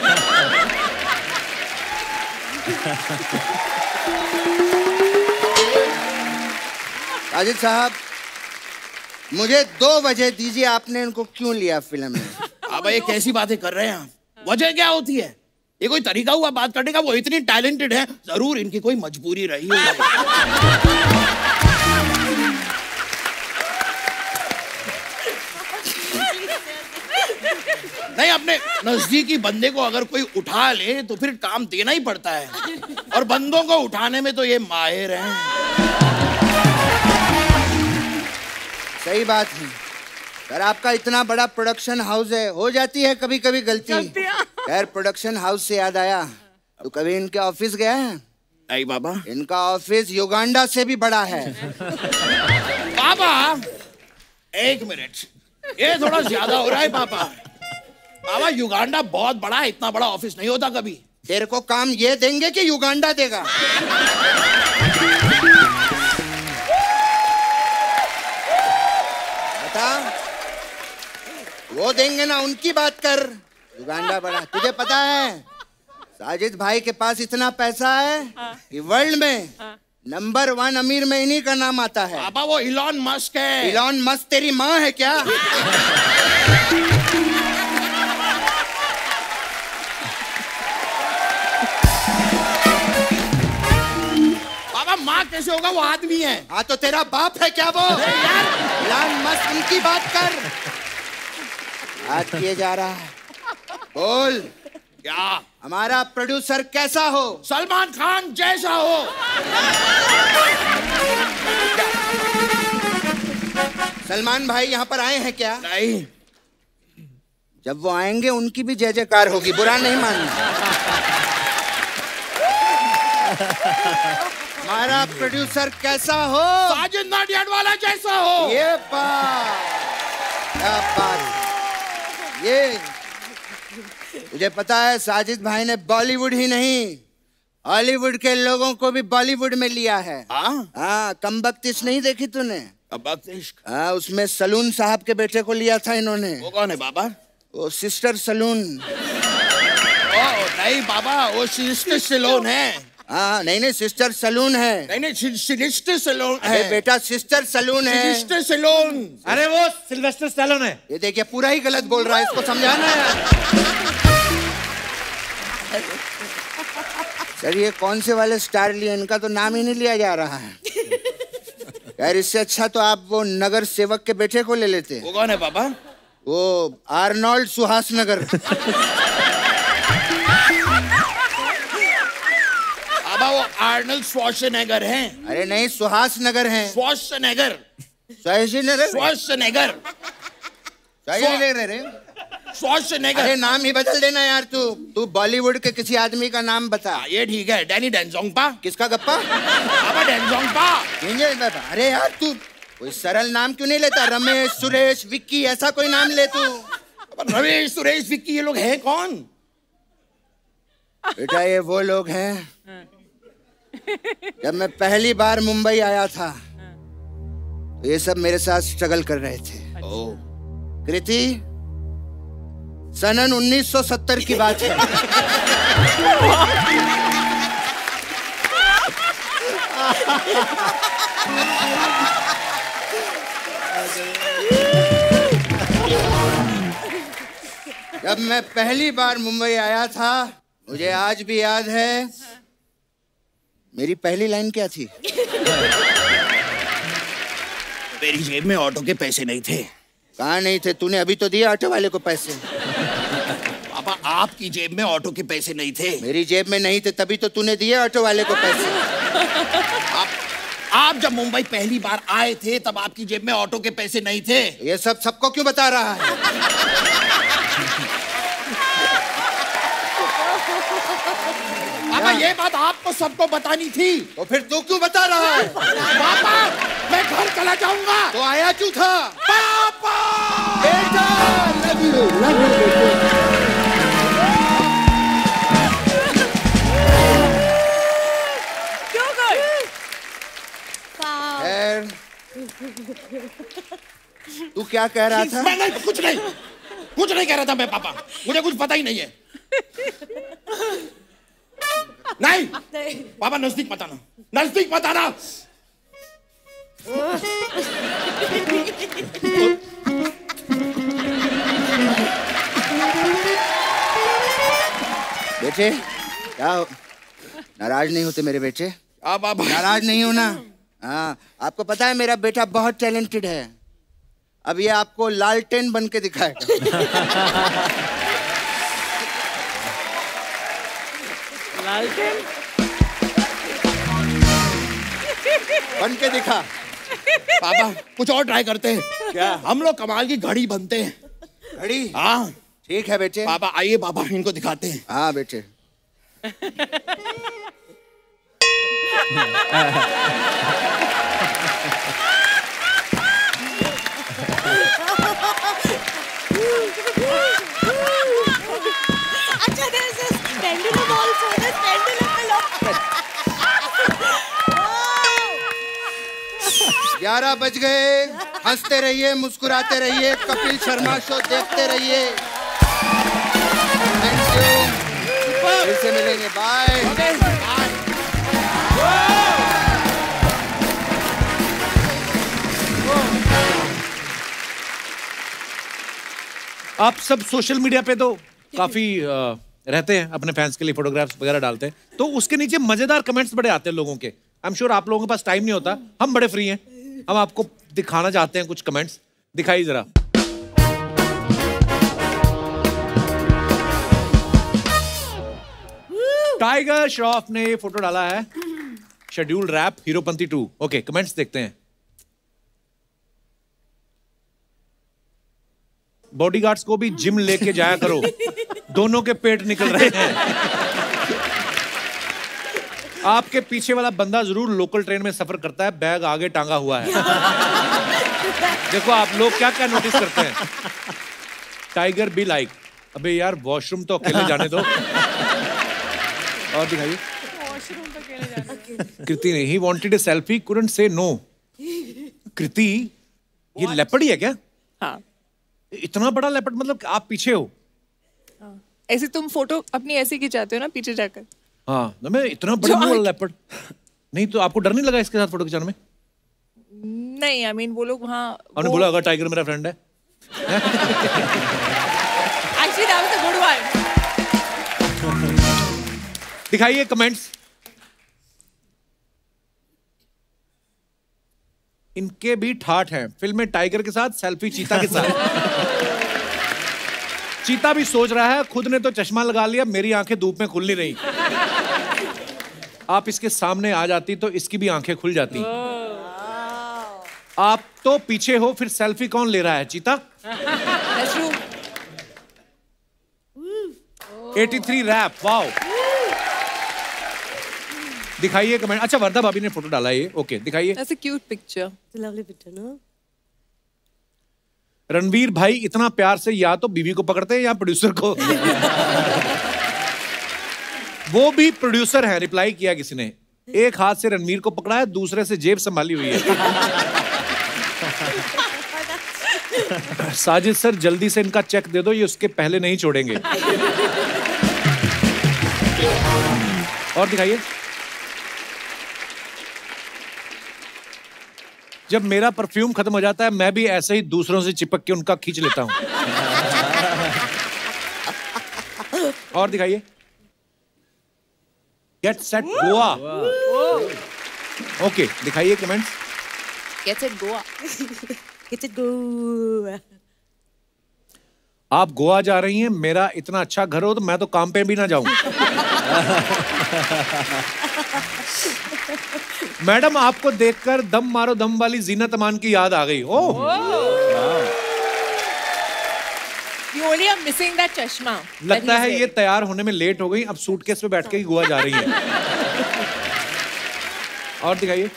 [SPEAKER 8] साजिद साहब, मुझे 2 वजह दीजिए, आपने इनको क्यों लिया फिल्म में?
[SPEAKER 10] अब ये कैसी बातें कर रहे हैं आप? वजह क्या होती है? ये कोई तरीका हुआ बात करने का? वो इतनी टैलेंटेड है, जरूर इनकी कोई मजबूरी रही है। नहीं, अपने नजदीकी बंदे को अगर कोई उठा ले तो फिर काम देना ही पड़ता है, और बंदों को उठाने में तो ये माहिर हैं।
[SPEAKER 8] सही बात है सर, आपका इतना बड़ा प्रोडक्शन हाउस है, हो जाती है कभी कभी गलती। खैर, प्रोडक्शन हाउस से याद आया, तो कभी इनके ऑफिस गया है?
[SPEAKER 10] नहीं बाबा,
[SPEAKER 8] इनका ऑफिस युगांडा से भी बड़ा है।
[SPEAKER 10] पापा 1 मिनट, ये थोड़ा ज्यादा हो रहा है पापा। पापा, युगांडा बहुत बड़ा है, इतना बड़ा ऑफिस नहीं होता कभी।
[SPEAKER 8] तेरे को काम ये देंगे कि युगांडा देगा? बता, वो देंगे ना, उनकी बात कर। युगांडा बड़ा, तुझे पता है साजिद भाई के पास इतना पैसा है कि वर्ल्ड में नंबर 1 अमीर में इन्हीं का नाम आता है।
[SPEAKER 10] पापा, वो इलॉन मस्क है।
[SPEAKER 8] इलॉन मस्क तेरी माँ है क्या?
[SPEAKER 10] माँ कैसे होगा? वो आदमी है।
[SPEAKER 8] हाँ, तो तेरा बाप है क्या वो? इलॉन मस्क, उनकी बात कर। बात किए जा रहा है, बोल।
[SPEAKER 10] क्या?
[SPEAKER 8] हमारा प्रोड्यूसर कैसा हो?
[SPEAKER 10] सलमान खान जैसा हो।
[SPEAKER 8] सलमान भाई यहाँ पर आए हैं क्या?
[SPEAKER 10] नहीं।
[SPEAKER 8] जब वो आएंगे उनकी भी जय जयकार होगी, बुरा नहीं मानना। हमारा प्रोड्यूसर कैसा हो?
[SPEAKER 10] साजिद नाडियाडवाला जैसा हो।
[SPEAKER 8] ये बात, क्या बात। ये मुझे पता है, साजिद भाई ने बॉलीवुड ही नहीं, हॉलीवुड के लोगों को भी बॉलीवुड में लिया है। हाँ, कमबख्तिश नहीं देखी तूने? हाँ, उसमें सलून साहब के बेटे को लिया था इन्होंने।
[SPEAKER 10] वो कौन है बाबा?
[SPEAKER 8] वो सिस्टर सलून।
[SPEAKER 10] नहीं बाबा, वो सिस्टर सलून है।
[SPEAKER 8] हाँ, नहीं, सिस्टर सलून है।
[SPEAKER 10] नहीं, सिस्टर सलून है।
[SPEAKER 8] अरे बेटा, सिस्टर सलून है।
[SPEAKER 10] Sister salon.
[SPEAKER 1] अरे वो सिल्वेस्टर स्टैलोन है।
[SPEAKER 8] ये देखिए, पूरा ही गलत बोल रहा है, इसको समझाना है। सर, ये कौन से वाले स्टार लिए? इनका तो नाम ही नहीं लिया जा रहा है। यार, इससे अच्छा तो आप वो नगर सेवक के बेटे को ले लेते।
[SPEAKER 10] वो कौन है पापा?
[SPEAKER 8] वो आर्नोल्ड सुहास नगर।
[SPEAKER 10] वो आर्नल्ड श्वार्ज़नेगर हैं।
[SPEAKER 8] अरे नहीं, सुहास नगर हैं।
[SPEAKER 10] श्वार्ज़नेगर।
[SPEAKER 8] श्वार्ज़नेगर। अरे नाम ही बदल देना यार। तू बॉलीवुड के किसी आदमी का नाम बता।
[SPEAKER 10] ये ठीक है, डैनी डेंजोंगपा।
[SPEAKER 8] किसका गप्पा?
[SPEAKER 10] पापा डेंजोंगपा।
[SPEAKER 8] अरे यार, तू कोई सरल नाम क्यों नहीं लेता? रमेश, सुरेश, विक्की, ऐसा कोई नाम ले तू।
[SPEAKER 10] रमेश, सुरेश, विक्की, ये लोग हैं कौन?
[SPEAKER 8] बेटा, ये वो लोग हैं, जब मैं पहली बार मुंबई आया था तो ये सब मेरे साथ स्ट्रगल कर रहे थे। कृति, सनन 1970 की बात है। जब मैं पहली बार मुंबई आया था, मुझे आज भी याद है, मेरी पहली लाइन क्या थी?
[SPEAKER 10] मेरी जेब में ऑटो के पैसे नहीं थे।
[SPEAKER 8] कहाँ नहीं थे? तूने अभी तो दिए ऑटो वाले को पैसे।
[SPEAKER 10] पापा, आपकी जेब में ऑटो के पैसे नहीं थे।
[SPEAKER 8] मेरी जेब में नहीं थे, तभी तो तूने दिए ऑटो वाले को पैसे।
[SPEAKER 10] आप जब मुंबई पहली बार आए थे तब आपकी जेब में ऑटो के पैसे नहीं थे।
[SPEAKER 8] ये सब सबको क्यों बता रहा है?
[SPEAKER 10] पापा ये बात आपको सबको बतानी थी।
[SPEAKER 8] तो फिर तू क्यों बता रहा है?
[SPEAKER 10] पापा मैं घर चला जाऊंगा।
[SPEAKER 8] तो आया क्यों था?
[SPEAKER 10] पापा
[SPEAKER 8] बेटा लव यू। तू क्या कह रहा था?
[SPEAKER 10] मैं नहीं, कुछ नहीं कह रहा था मैं पापा, मुझे कुछ पता ही नहीं है। नहीं पापा नजदीक मत आना, नजदीक मत आना।
[SPEAKER 8] बेटे क्या नाराज नहीं होते मेरे बेटे? नाराज नहीं हो ना? हाँ, आपको पता है मेरा बेटा बहुत टैलेंटेड है। अब ये आपको लालटेन बन के दिखाएगा।
[SPEAKER 2] लालटेन
[SPEAKER 8] बन के दिखा।
[SPEAKER 10] पापा कुछ और ट्राई करते हैं क्या? हम लोग कमाल की घड़ी बनते हैं।
[SPEAKER 8] घड़ी?
[SPEAKER 10] हाँ
[SPEAKER 8] ठीक है बेटे।
[SPEAKER 10] पापा आइए पापा इनको दिखाते हैं।
[SPEAKER 8] हाँ बेटे।
[SPEAKER 7] अच्छा there's this pendulum also, this pendulum below.
[SPEAKER 8] 11 बज गए। हंसते रहिए, मुस्कुराते रहिए, कपिल शर्मा शो देखते रहिए। Thank you. फिर से मिलेंगे। बाय।
[SPEAKER 1] आप सब सोशल मीडिया पे तो काफी रहते हैं, अपने फैंस के लिए फोटोग्राफ्स वगैरह डालते हैं, तो उसके नीचे मजेदार कमेंट्स बड़े आते हैं लोगों के। आई एम श्योर आप लोगों के पास टाइम नहीं होता, हम बड़े फ्री हैं, हम आपको दिखाना चाहते हैं कुछ कमेंट्स। दिखाइए जरा। टाइगर श्रॉफ ने ये फोटो डाला है, schedule wrap Heropanti 2। Okay, comments देखते हैं। बॉडीगार्ड्स को भी जिम लेके जाया करो, दोनों के पेट निकल रहे हैं। आपके पीछे वाला बंदा जरूर लोकल ट्रेन में सफर करता है, बैग आगे टांगा हुआ है। देखो आप लोग क्या क्या नोटिस करते हैं। टाइगर बी लाइक, अबे यार वॉशरूम तो अकेले जाने दो। और दिखाइए। कृति ने, he wanted a selfie, couldn't say no. Kriti, ये लेपर्ड ही है क्या?
[SPEAKER 5] हाँ।
[SPEAKER 1] इतना बड़ा लेपर्ड, मतलब आप पीछे हो?
[SPEAKER 5] ऐसे तुम फोटो अपनी ऐसे खिंचाते हो ना पीछे जाकर?
[SPEAKER 1] हाँ, मैं इतना बड़ा लेपर्ड नहीं, तो आपको डर नहीं लगा इसके साथ फोटो खिंचाने में?
[SPEAKER 5] नहीं, आई मीन वो लोग वहाँ
[SPEAKER 1] उन्होंने बोला अगर टाइगर मेरा फ्रेंड है।
[SPEAKER 5] Actually, that was a good one.
[SPEAKER 1] दिखाइए कमेंट्स। इनके भी ठाठ हैं, फिल्म में टाइगर के साथ, सेल्फी चीता के साथ। चीता भी सोच रहा है, खुद ने तो चश्मा लगा लिया, मेरी आंखें धूप में खुल नहीं रही। आप इसके सामने आ जाती तो इसकी भी आंखें खुल जाती। आप तो पीछे हो, फिर सेल्फी कौन ले रहा है? चीता। 83 रैप, वाओ। दिखाइए कमेंट। अच्छा, वर्धा भाभी ने फोटो डाला ये। ओके, दिखाइए।
[SPEAKER 5] That's a cute picture.
[SPEAKER 7] Lovely picture, no?
[SPEAKER 1] Ranveer भाई इतना प्यार से या तो बीवी को पकड़ते हैं या प्रोड्यूसर को। वो भी प्रोड्यूसर है, रिप्लाई किया किसी ने। एक हाथ से रणवीर को पकड़ा है, दूसरे से जेब संभाली हुई है। साजिद सर जल्दी से इनका चेक दे दो, ये उसके पहले नहीं छोड़ेंगे। और दिखाइए। जब मेरा परफ्यूम खत्म हो जाता है, मैं भी ऐसे ही दूसरों से चिपक के उनका खींच लेता हूं। और दिखाइए। Get set Goa. ओके, दिखाइए comments.
[SPEAKER 5] Get it Goa.
[SPEAKER 7] Get it Goa.
[SPEAKER 1] आप गोवा जा रही हैं, मेरा इतना अच्छा घर हो तो मैं तो काम पे भी ना जाऊं। मैडम, आपको देखकर दम मारो दम वाली जीनत अमान की याद आ गई। ओह,
[SPEAKER 5] You only are missing that चश्मा.
[SPEAKER 1] लगता है ये तैयार होने में लेट हो गई, अब सूटकेस पे बैठ के ही गोवा जा रही है. और दिखाइए.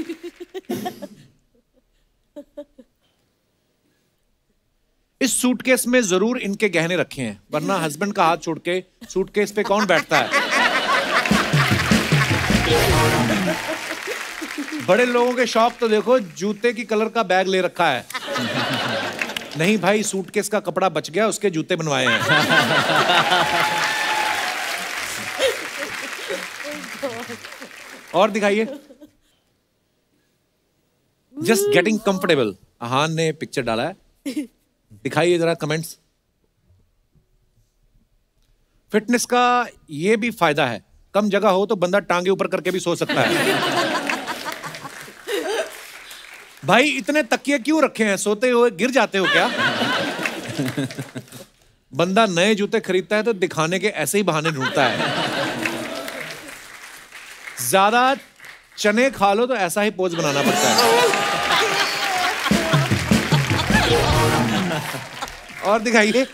[SPEAKER 1] इस सूटकेस में जरूर इनके गहने रखे हैं, वरना हस्बैंड का हाथ छोड़ के सूटकेस पे कौन बैठता है? बड़े लोगों के शौक तो देखो, जूते की कलर का बैग ले रखा है. नहीं भाई, सूटकेस का कपड़ा बच गया, उसके जूते बनवाए हैं. और दिखाइए. Just getting comfortable. आहान ने पिक्चर डाला है, दिखाइए जरा कमेंट्स. फिटनेस का ये भी फायदा है, कम जगह हो तो बंदा टांगे ऊपर करके भी सो सकता है. भाई इतने तकिए क्यों रखे हैं? सोते हुए गिर जाते हो क्या? बंदा नए जूते खरीदता है तो दिखाने के ऐसे ही बहाने ढूंढता है. ज्यादा चने खा लो तो ऐसा ही पोज बनाना पड़ता है. और दिखाइए.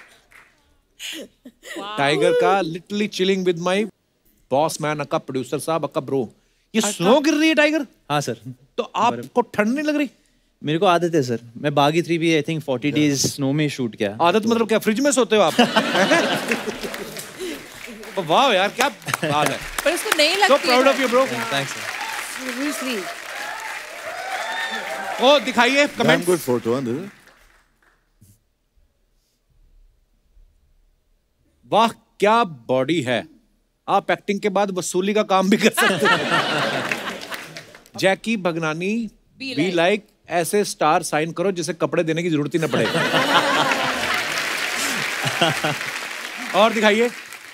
[SPEAKER 1] टाइगर का literally chilling with my boss man, aka producer साहब, अक्का ब्रो. ये स्नो गिर रही है टाइगर?
[SPEAKER 4] हाँ सर.
[SPEAKER 1] तो आपको ठंड नहीं लग रही?
[SPEAKER 4] मेरे को आदत है सर. मैं बागी 3 भी आई थिंक 40 डेज स्नो में शूट किया.
[SPEAKER 1] आदत मतलब क्या, फ्रिज में सोते हो आप? वाह यार, क्या बात है.
[SPEAKER 5] पर इसको नहीं लगती.
[SPEAKER 1] So proud of you bro.
[SPEAKER 4] Thanks sir.
[SPEAKER 7] Seriously.
[SPEAKER 1] ओ दिखाइए कमेंट.
[SPEAKER 3] Good photo.
[SPEAKER 1] वाह क्या बॉडी है. आप एक्टिंग के बाद वसूली का काम भी कर सकते हैं. जैकी भगनानी, बी लाइक ऐसे स्टार साइन करो जिसे कपड़े देने की जरूरत ही न पड़े. और दिखाइए.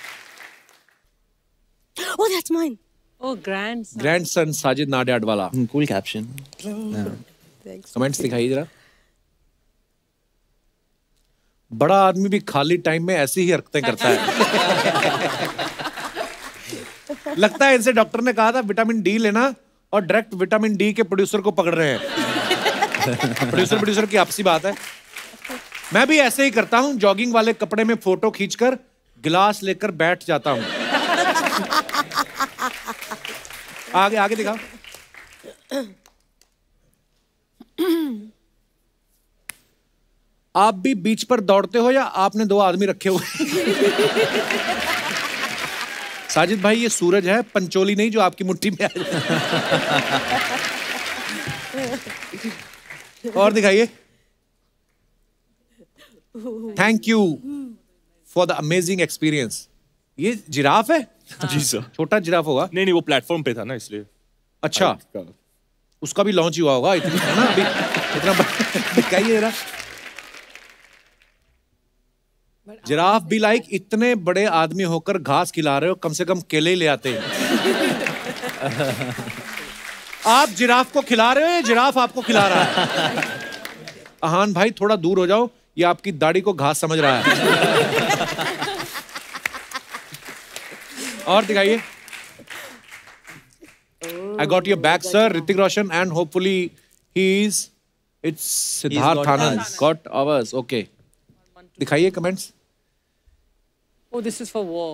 [SPEAKER 7] Oh, that's mine.
[SPEAKER 2] Oh, grandson.
[SPEAKER 1] Grandson Sajid Nadiadwala.
[SPEAKER 4] Cool caption.
[SPEAKER 1] Comments दिखाइए जरा. बड़ा आदमी भी खाली टाइम में ऐसी ही हरकतें करता है. लगता है इनसे डॉक्टर ने कहा था विटामिन डी लेना, और डायरेक्ट विटामिन डी के प्रोड्यूसर को पकड़ रहे हैं. प्रोड्यूसर की आपसी बात है. मैं भी ऐसे ही करता हूं, जॉगिंग वाले कपड़े में फोटो खींचकर गिलास लेकर बैठ जाता हूं. आगे आगे दिखाओ. आप भी बीच पर दौड़ते हो या आपने 2 आदमी रखे हुए? साजिद भाई ये सूरज है, पंचोली नहीं जो आपकी मुट्ठी में आ जाए. और दिखाइए. Thank you for the amazing experience. ये जिराफ है?
[SPEAKER 6] जी सर.
[SPEAKER 1] छोटा जिराफ होगा.
[SPEAKER 6] नहीं वो प्लेटफॉर्म पे था ना इसलिए.
[SPEAKER 1] अच्छा, उसका भी लॉन्च हुआ होगा. इतना है ना अभी, इतना दिखाइए जरा. जिराफ भी लाइक इतने बड़े आदमी होकर घास खिला रहे हो, कम से कम केले ही ले आते हैं. आप जिराफ को खिला रहे हो या जिराफ आपको खिला रहा है? आहान भाई थोड़ा दूर हो जाओ, ये आपकी दाढ़ी को घास समझ रहा है. और दिखाइए. I got your back sir, Hrithik Roshan, and hopefully it's Siddharth Anand got ours. Okay. दिखाइए comments.
[SPEAKER 2] Oh, this is for war.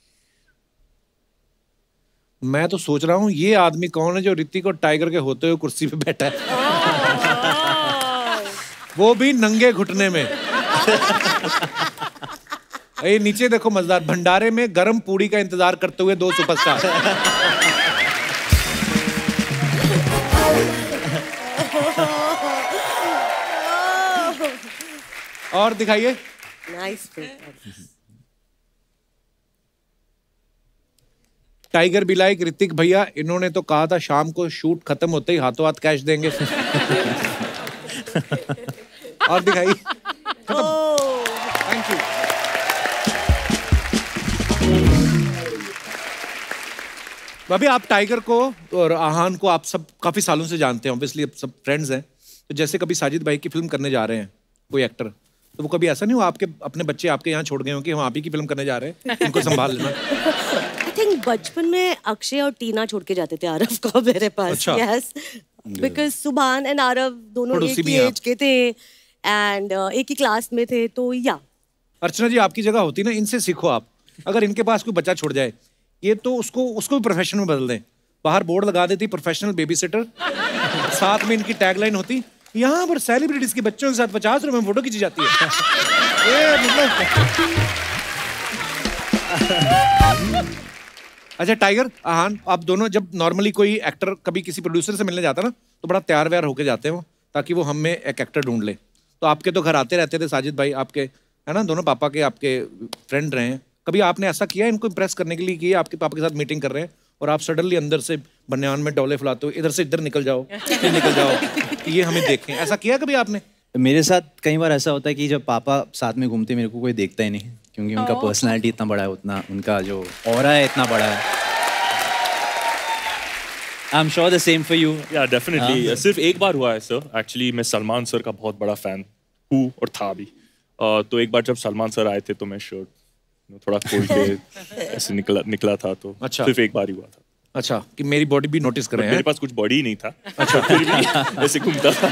[SPEAKER 1] मैं तो सोच रहा हूँ ये आदमी कौन है जो ऋतिक और टाइगर के होते हुए कुर्सी पे बैठा है. वो भी नंगे घुटने में. ये नीचे देखो मजेदार. भंडारे में गरम पूड़ी का इंतजार करते हुए 2 सुपरस्टार. और दिखाइए.
[SPEAKER 7] Nice.
[SPEAKER 1] टाइगर भी लाइक ऋतिक भैया, इन्होंने तो कहा था शाम को शूट खत्म होते ही हाथों हाथ कैश देंगे. और दिखाइए. Thank you. अभी आप टाइगर को और आहान को आप सब काफी सालों से जानते हैं, ऑब्वियसली अब सब फ्रेंड्स हैं. तो जैसे कभी साजिद भाई की फिल्म करने जा रहे हैं कोई एक्टर, तो वो कभी ऐसा नहीं हुआ आपके अपने बच्चे आपके यहाँ छोड़ गए हो कि हम आप ही की फिल्म करने जा रहे हैं, इनको संभाल लेना?
[SPEAKER 7] आई थिंक बचपन में अक्षय और टीना छोड़ के जाते थे आरव को मेरे पास.
[SPEAKER 1] अच्छा.
[SPEAKER 7] Yes, because Subhan and Aarav दोनों एक ही एज के थे एंड एक ही क्लास में थे. तो या
[SPEAKER 1] अर्चना जी आपकी जगह होती ना, इनसे सीखो आप। अगर इनके पास कोई बच्चा छूट जाए, ये तो उसको भी प्रोफेशन में बदल दें। बाहर बोर्ड लगा देती प्रोफेशनल बेबी सिटर, साथ में इनकी टैगलाइन होती, यहाँ पर सेलिब्रिटीज के बच्चों के साथ 50 रुपए में फोटो खींची जाती है। ये मतलब अच्छा टाइगर, आहान, आप दोनों जब नॉर्मली कोई एक्टर कभी किसी प्रोड्यूसर से मिलने जाता ना, तो बड़ा तैयार व्यार होके जाते हैं वो, ताकि वो हम में एक एक्टर ढूंढ ले। तो आपके तो घर आते रहते थे साजिद भाई, आपके है ना, दोनों पापा के आपके फ्रेंड रहे हैं। कभी आपने ऐसा किया इनको इम्प्रेस करने के लिए कि आपके पापा के साथ मीटिंग कर रहे हैं और आप सडनली अंदर से बनियान में डोले फुलाते हो, इधर से इधर निकल जाओ, फिर निकल जाओ, ये हमें देखें, ऐसा किया कभी आपने?
[SPEAKER 4] मेरे साथ कई बार ऐसा होता है कि जब पापा साथ में घूमते मेरे को कोई देखता ही नहीं, क्योंकि उनका पर्सनालिटी इतना बड़ा है, उतना उनका जो ऑरा है इतना बड़ा है। I'm sure the same for you.
[SPEAKER 6] Yeah, definitely. सिर्फ एक बार हुआ है सर, एक्चुअली मैं सलमान सर का बहुत बड़ा फैन हूँ और था भी। तो एक बार जब सलमान सर आए थे तो मैं शर्ट थोड़ा खोल के ऐसे निकला था, तो अच्छा, सिर्फ एक बार ही हुआ था। अच्छा, कि मेरी बॉडी भी नोटिस कर रहे हैं। मेरे पास कुछ बॉडी ही नहीं था। अच्छा, फिर भी ऐसे घूमता था।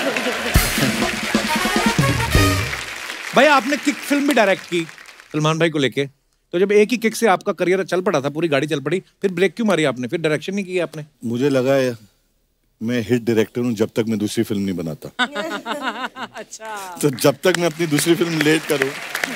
[SPEAKER 1] भाई आपने किक फिल्म भी डायरेक्ट की सलमान भाई को लेके, तो जब एक ही किक से आपका करियर चल पड़ा था, पूरी गाड़ी चल पड़ी, फिर ब्रेक क्यों मारी आपने, फिर डायरेक्शन नहीं किया आपने?
[SPEAKER 3] मुझे लगा है मैं हिट डायरेक्टर हूँ जब तक मैं दूसरी फिल्म नहीं बनाता। अच्छा। तो जब तक मैं अपनी दूसरी फिल्म लेट करूँ,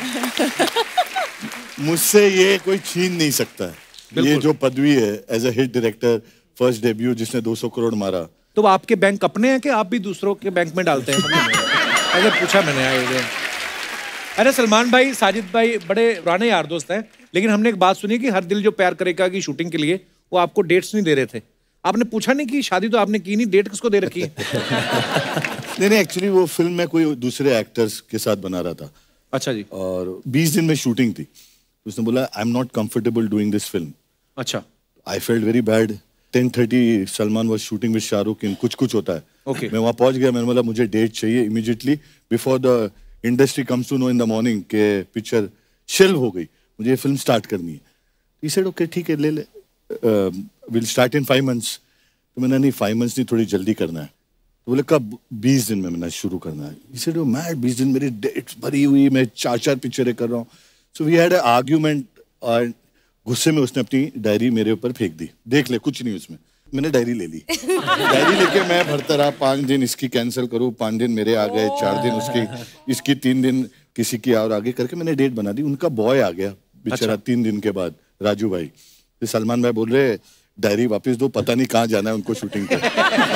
[SPEAKER 3] मुझसे ये कोई छीन नहीं सकता है। ये जो पदवी है as a hit director, first debut जिसने 200 करोड़ मारा।
[SPEAKER 1] तो आपके बैंक अपने हैं कि आप भी दूसरों के बैंक में डालते हैं? अगर पूछा मैंने आए। अरे सलमान भाई, साजिद भाई बड़े पुराने यार दोस्त हैं, लेकिन हमने एक बात सुनी कि हर दिल जो प्यार करेगा की शूटिंग के लिए वो आपको डेट्स नहीं दे रहे थे। आपने पूछा नहीं कि शादी तो आपने की नहीं, डेट किसको दे रखी है?
[SPEAKER 3] नहीं, एक्चुअली वो फिल्म में कोई दूसरे एक्टर्स के साथ बना रहा था।
[SPEAKER 1] अच्छा जी।
[SPEAKER 3] और 20 दिन में शूटिंग थी। उसने बोला I am not comfortable doing this film.
[SPEAKER 1] अच्छा।
[SPEAKER 3] I felt very bad. 10:30 Salman was shooting with Shahrukh in कुछ होता है।
[SPEAKER 1] Okay.
[SPEAKER 3] मैं वहाँ पहुंच गया, मैंने बोला मुझे डेट चाहिए immediately before the industry comes to know in the morning के पिक्चर शेल्व हो गई, मुझे फिल्म स्टार्ट करनी है। ही सेड ओके ठीक है ले ले, विल स्टार्ट इन 5 months। तो मैंने नहीं 5 months नहीं, थोड़ी जल्दी करना है। तो बोले कब? 20 दिन में मैंने शुरू करना है। ही सेड मैड, 20 दिन मेरी डेट्स भरी हुई, मैं 4 पिक्चरें कर रहा हूँ। So we had a argument और गुस्से में उसने अपनी डायरी मेरे ऊपर फेंक दी। देख ले कुछ नहीं उसमें। मैंने डायरी ले ली। डायरी लेके मैं भरता रहा, 5 दिन इसकी कैंसिल करूँ, 5 दिन मेरे आ गए, 4 दिन उसकी, इसकी 3 दिन किसी की और आगे करके मैंने डेट बना दी। उनका बॉय आ गया बेचारा 3 दिन के बाद, राजू भाई। तो सलमान भाई बोल रहे डायरी वापस दो, पता नहीं कहाँ जाना है उनको शूटिंग पर।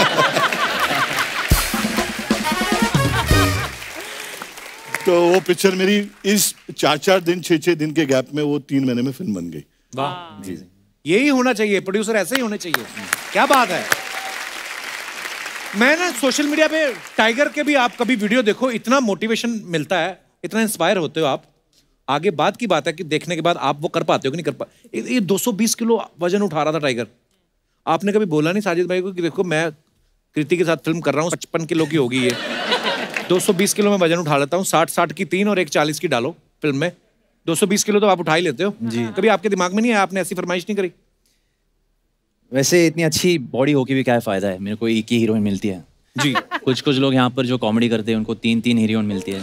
[SPEAKER 3] तो वो पिक्चर मेरी इस 4 दिन 6 दिन के गैप में वो 3 महीने में फिल्म बन गई।
[SPEAKER 1] वाह जी, यही होना चाहिए, प्रोड्यूसर ऐसे ही होने चाहिए। क्या बात है। मैं ना सोशल मीडिया पे टाइगर के भी आप कभी वीडियो देखो, इतना मोटिवेशन मिलता है, इतना इंस्पायर होते हो आप। आगे बात की बात है कि देखने के बाद आप वो कर पाते हो कि नहीं कर पाते। ये 220 किलो वजन उठा रहा था टाइगर, आपने कभी बोला नहीं साजिद भाई को कि देखो मैं कृति के साथ फिल्म कर रहा हूँ, 55 किलो की होगी ये, 220 किलो में वजन उठा लेता हूँ, 60 की 3 और एक 40 की डालो फिल्म में, 220 किलो तो आप उठा ही लेते हो जी। कभी आपके दिमाग में नहीं आया, आपने ऐसी फरमाइश नहीं करी?
[SPEAKER 4] वैसे इतनी अच्छी बॉडी होके भी क्या फायदा है, मेरे को एक ही हीरोइन मिलती है जी। कुछ लोग यहाँ पर जो कॉमेडी करते हैं उनको 3 हीरोइन मिलती है।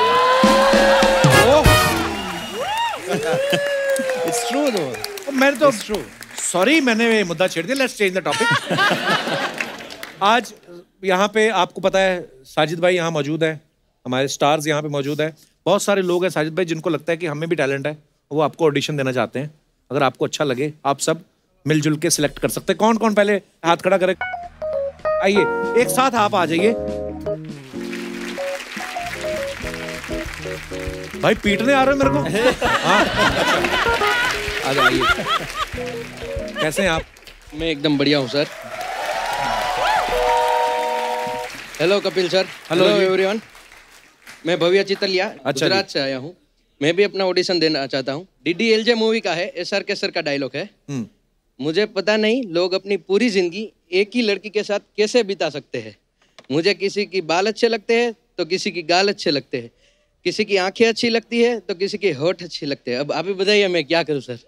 [SPEAKER 1] It's true though. मैंने तो सॉरी मैंने मुद्दा छेड़ दिया, लेट्स चेंज द टॉपिक। आज यहाँ पे आपको पता है साजिद भाई यहाँ मौजूद है, हमारे स्टार्स यहाँ पे मौजूद है, बहुत सारे लोग हैं साजिद भाई जिनको लगता है कि हमें भी टैलेंट है, वो आपको ऑडिशन देना चाहते हैं। अगर आपको अच्छा लगे आप सब मिलजुल के सिलेक्ट कर सकते हैं। कौन कौन पहले हाथ खड़ा करे, आइए एक साथ आप आ जाइए। भाई पीटने आ रहे हो मेरे को? हाँ आ जाइए। कैसे हैं आप?
[SPEAKER 11] मैं एकदम बढ़िया हूँ sir. Hello Kapil sir. Hello everyone. मैं भव्या चितलिया गुजरात से आया हूँ। मैं भी अपना ऑडिशन देना चाहता हूँ। DDLJ मूवी का है, SR केसर का डायलॉग है। मुझे पता नहीं लोग अपनी पूरी जिंदगी एक ही लड़की के साथ कैसे बिता सकते हैं। मुझे किसी की बाल अच्छे लगते हैं तो किसी की गाल अच्छे लगते हैं, किसी की आंखें अच्छी लगती है तो किसी के होठ अच्छे लगते हैं। अब आप ही बताइए मैं क्या करूं सर।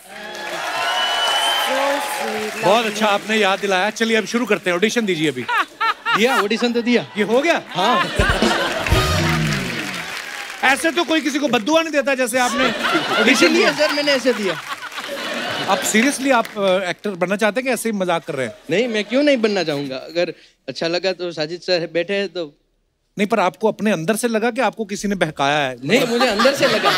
[SPEAKER 1] बहुत अच्छा आपने याद दिलाया। चलिए अब शुरू करते हैं, ऑडिशन दीजिए। अभी दिया
[SPEAKER 11] ऑडिशन तो दिया,
[SPEAKER 1] ये हो गया।
[SPEAKER 11] हाँ।
[SPEAKER 1] ऐसे तो कोई किसी को बद्दुआ नहीं देता जैसे आपने।
[SPEAKER 11] इसीलिए सर मैंने ऐसे दिया।
[SPEAKER 1] आप सीरियसली आप एक्टर बनना चाहते हैं कि ऐसे ही मजाक कर रहे हैं?
[SPEAKER 11] नहीं, मैं क्यों नहीं बनना चाहूंगा, अगर अच्छा लगा तो साजिद सर बैठे हैं तो।
[SPEAKER 1] नहीं, पर आपको अपने अंदर से लगा कि आपको किसी ने बहकाया है?
[SPEAKER 11] नहीं, मुझे अंदर से लगा।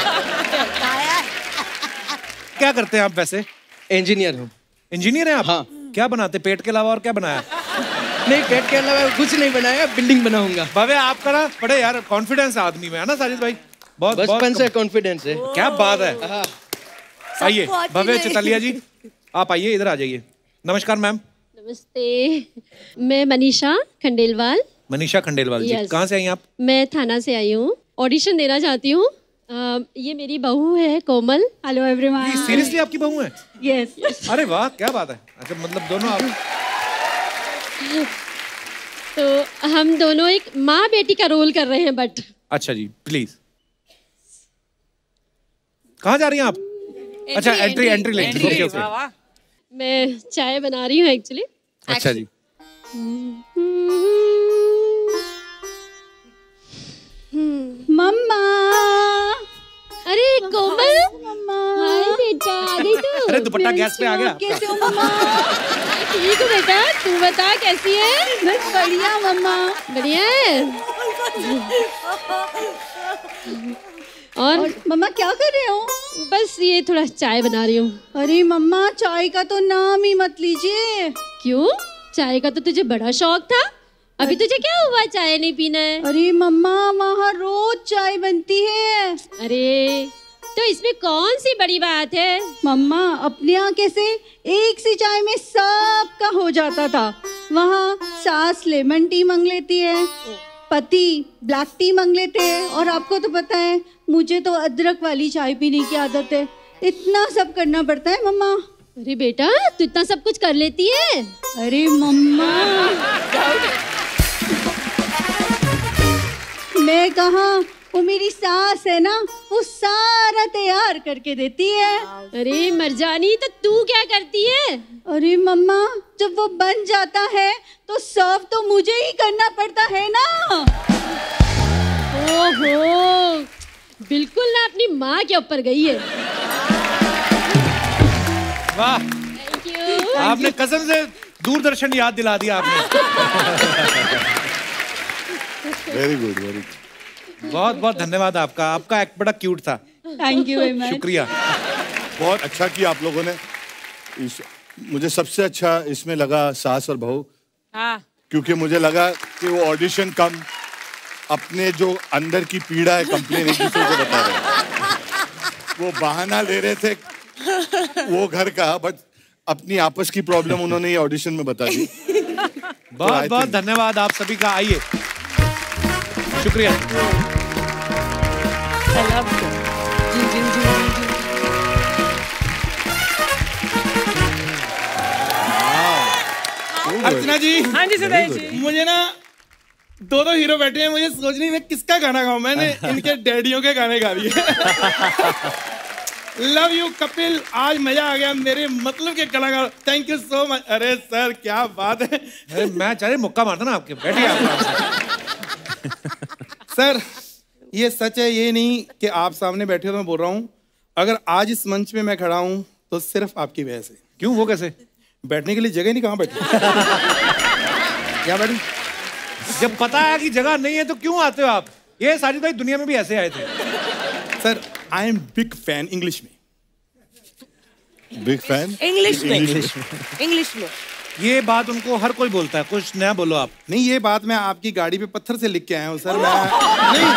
[SPEAKER 1] क्या करते हैं आप वैसे?
[SPEAKER 11] इंजीनियर हूँ।
[SPEAKER 1] इंजीनियर हैं आप?
[SPEAKER 11] हाँ।
[SPEAKER 1] क्या बनाते, पेट के अलावा और क्या बनाया?
[SPEAKER 11] नहीं, पेट के अलावा कुछ नहीं बनाया, बिल्डिंग बनाऊंगा।
[SPEAKER 1] भव्य आपका ना बड़े यार कॉन्फिडेंस आदमी में है ना साजिद भाई? बहुत
[SPEAKER 11] बचपन से कॉन्फिडेंस है।
[SPEAKER 1] क्या बात है। आइए भव्य चितलिया जी, आप आइए, इधर आ जाइए। नमस्कार मैम।
[SPEAKER 12] नमस्ते, मैं मनीषा खंडेलवाल।
[SPEAKER 1] मनीषा खंडेलवाल जी, कहाँ से आई आप?
[SPEAKER 12] मैं थाना से आई हूँ, ऑडिशन देना चाहती हूँ। ये मेरी बहू है कोमल। Hello everyone.
[SPEAKER 1] सीरियसली आपकी बहू है?
[SPEAKER 12] यस।
[SPEAKER 1] अरे वाह, क्या बात है। अच्छा, मतलब दोनों आप?
[SPEAKER 12] तो हम दोनों एक माँ बेटी का रोल कर रहे हैं बट।
[SPEAKER 1] अच्छा जी, प्लीज। कहाँ जा रही हैं आप? अच्छा, एंट्री लेंगे।
[SPEAKER 12] मैं चाय बना रही हूँ एक्चुअली।
[SPEAKER 1] अच्छा जी।
[SPEAKER 12] मम्मा। अरे कोमल, हाय बेटा, आ गई तू?
[SPEAKER 1] अरे दुपट्टा गैस पे आ गया।
[SPEAKER 12] कैसे हो मम्मा? ठीक हूँ बेटा, तू बता कैसी है? मैं बढ़िया मम्मा। बढ़िया है। और मम्मा क्या कर रहे हो? बस ये थोड़ा चाय बना रही हूँ। अरे मम्मा, चाय का तो नाम ही मत लीजिए। क्यों? चाय का तो तुझे बड़ा शौक था, अभी तुझे क्या हुआ चाय नहीं पीना है? अरे मम्मा, वहाँ रोज चाय बनती है। अरे तो इसमें कौन सी बड़ी बात है? मम्मा, अपनी आंखें से एक सी चाय में सबका हो जाता था। वहाँ सास लेमन टी मांग लेती है, पति ब्लैक टी मांग लेते हैं, और आपको तो पता है मुझे तो अदरक वाली चाय पीने की आदत है। इतना सब करना पड़ता है मम्मा। अरे बेटा, तू इतना सब कुछ कर लेती है? अरे मम्मा, मैं कहाँ, वो मेरी सास है ना, वो सारा तैयार करके देती है। अरे मरजानी, तो तू क्या करती है? अरे मम्मा, जब वो बन जाता है तो सर्व तो मुझे ही करना पड़ता है ना। ओहो, बिल्कुल ना अपनी माँ के ऊपर गई है।
[SPEAKER 1] वाह,
[SPEAKER 12] थैंक यू।
[SPEAKER 1] आपने कसम से दूरदर्शन याद दिला दिया आपने।
[SPEAKER 3] Very good, very good.
[SPEAKER 1] बहुत बहुत धन्यवाद आपका। आपका एक्ट बड़ा क्यूट था।
[SPEAKER 12] Thank you very much.
[SPEAKER 1] शुक्रिया।
[SPEAKER 3] बहुत अच्छा किया आप लोगों ने। मुझे सबसे अच्छा इसमें लगा सास और बहू।
[SPEAKER 2] हाँ।
[SPEAKER 3] क्योंकि मुझे लगा कि वो ऑडिशन कम अपने जो अंदर की पीड़ा है कंप्लेन एक दूसरे को बता रहे। वो बहाना ले रहे थे वो घर का, बट अपनी आपस की प्रॉब्लम उन्होंने ये ऑडिशन में बता दी।
[SPEAKER 1] बहुत बहुत धन्यवाद आप सभी का। आइए, शुक्रिया।
[SPEAKER 10] अर्चना जी।
[SPEAKER 2] हाँ जी सदाई जी।
[SPEAKER 10] मुझे ना दो हीरो बैठे हैं, मुझे सोच नहीं मैं किसका गाना गाऊं। मैंने इनके डैडियों के गाने गा दिए। लव यू कपिल, आज मजा आ गया, मेरे मतलब के कलाकार। Thank you so much. अरे सर क्या बात है।
[SPEAKER 1] अरे मैं चाहे मुक्का मारता ना आपके। बैठिए आप।
[SPEAKER 10] सर ये सच है, ये नहीं कि आप सामने बैठे हो तो मैं बोल रहा हूँ। अगर आज इस मंच पे मैं खड़ा हूँ तो सिर्फ आपकी वजह से।
[SPEAKER 1] क्यों, वो कैसे?
[SPEAKER 10] बैठने के लिए जगह नहीं, कहाँ बैठे? क्या बैठे?
[SPEAKER 1] जब पता है कि जगह नहीं है तो क्यों आते हो आप? ये साजिद भाई दुनिया में भी ऐसे आए थे।
[SPEAKER 10] Sir I am big fan. English में
[SPEAKER 3] बिग फैन।
[SPEAKER 7] इंग्लिश में
[SPEAKER 1] ये बात उनको हर कोई बोलता है, कुछ नया बोलो आप।
[SPEAKER 10] नहीं, ये बात मैं आपकी गाड़ी पे पत्थर से लिख के आया हूँ सर। मैं नहीं,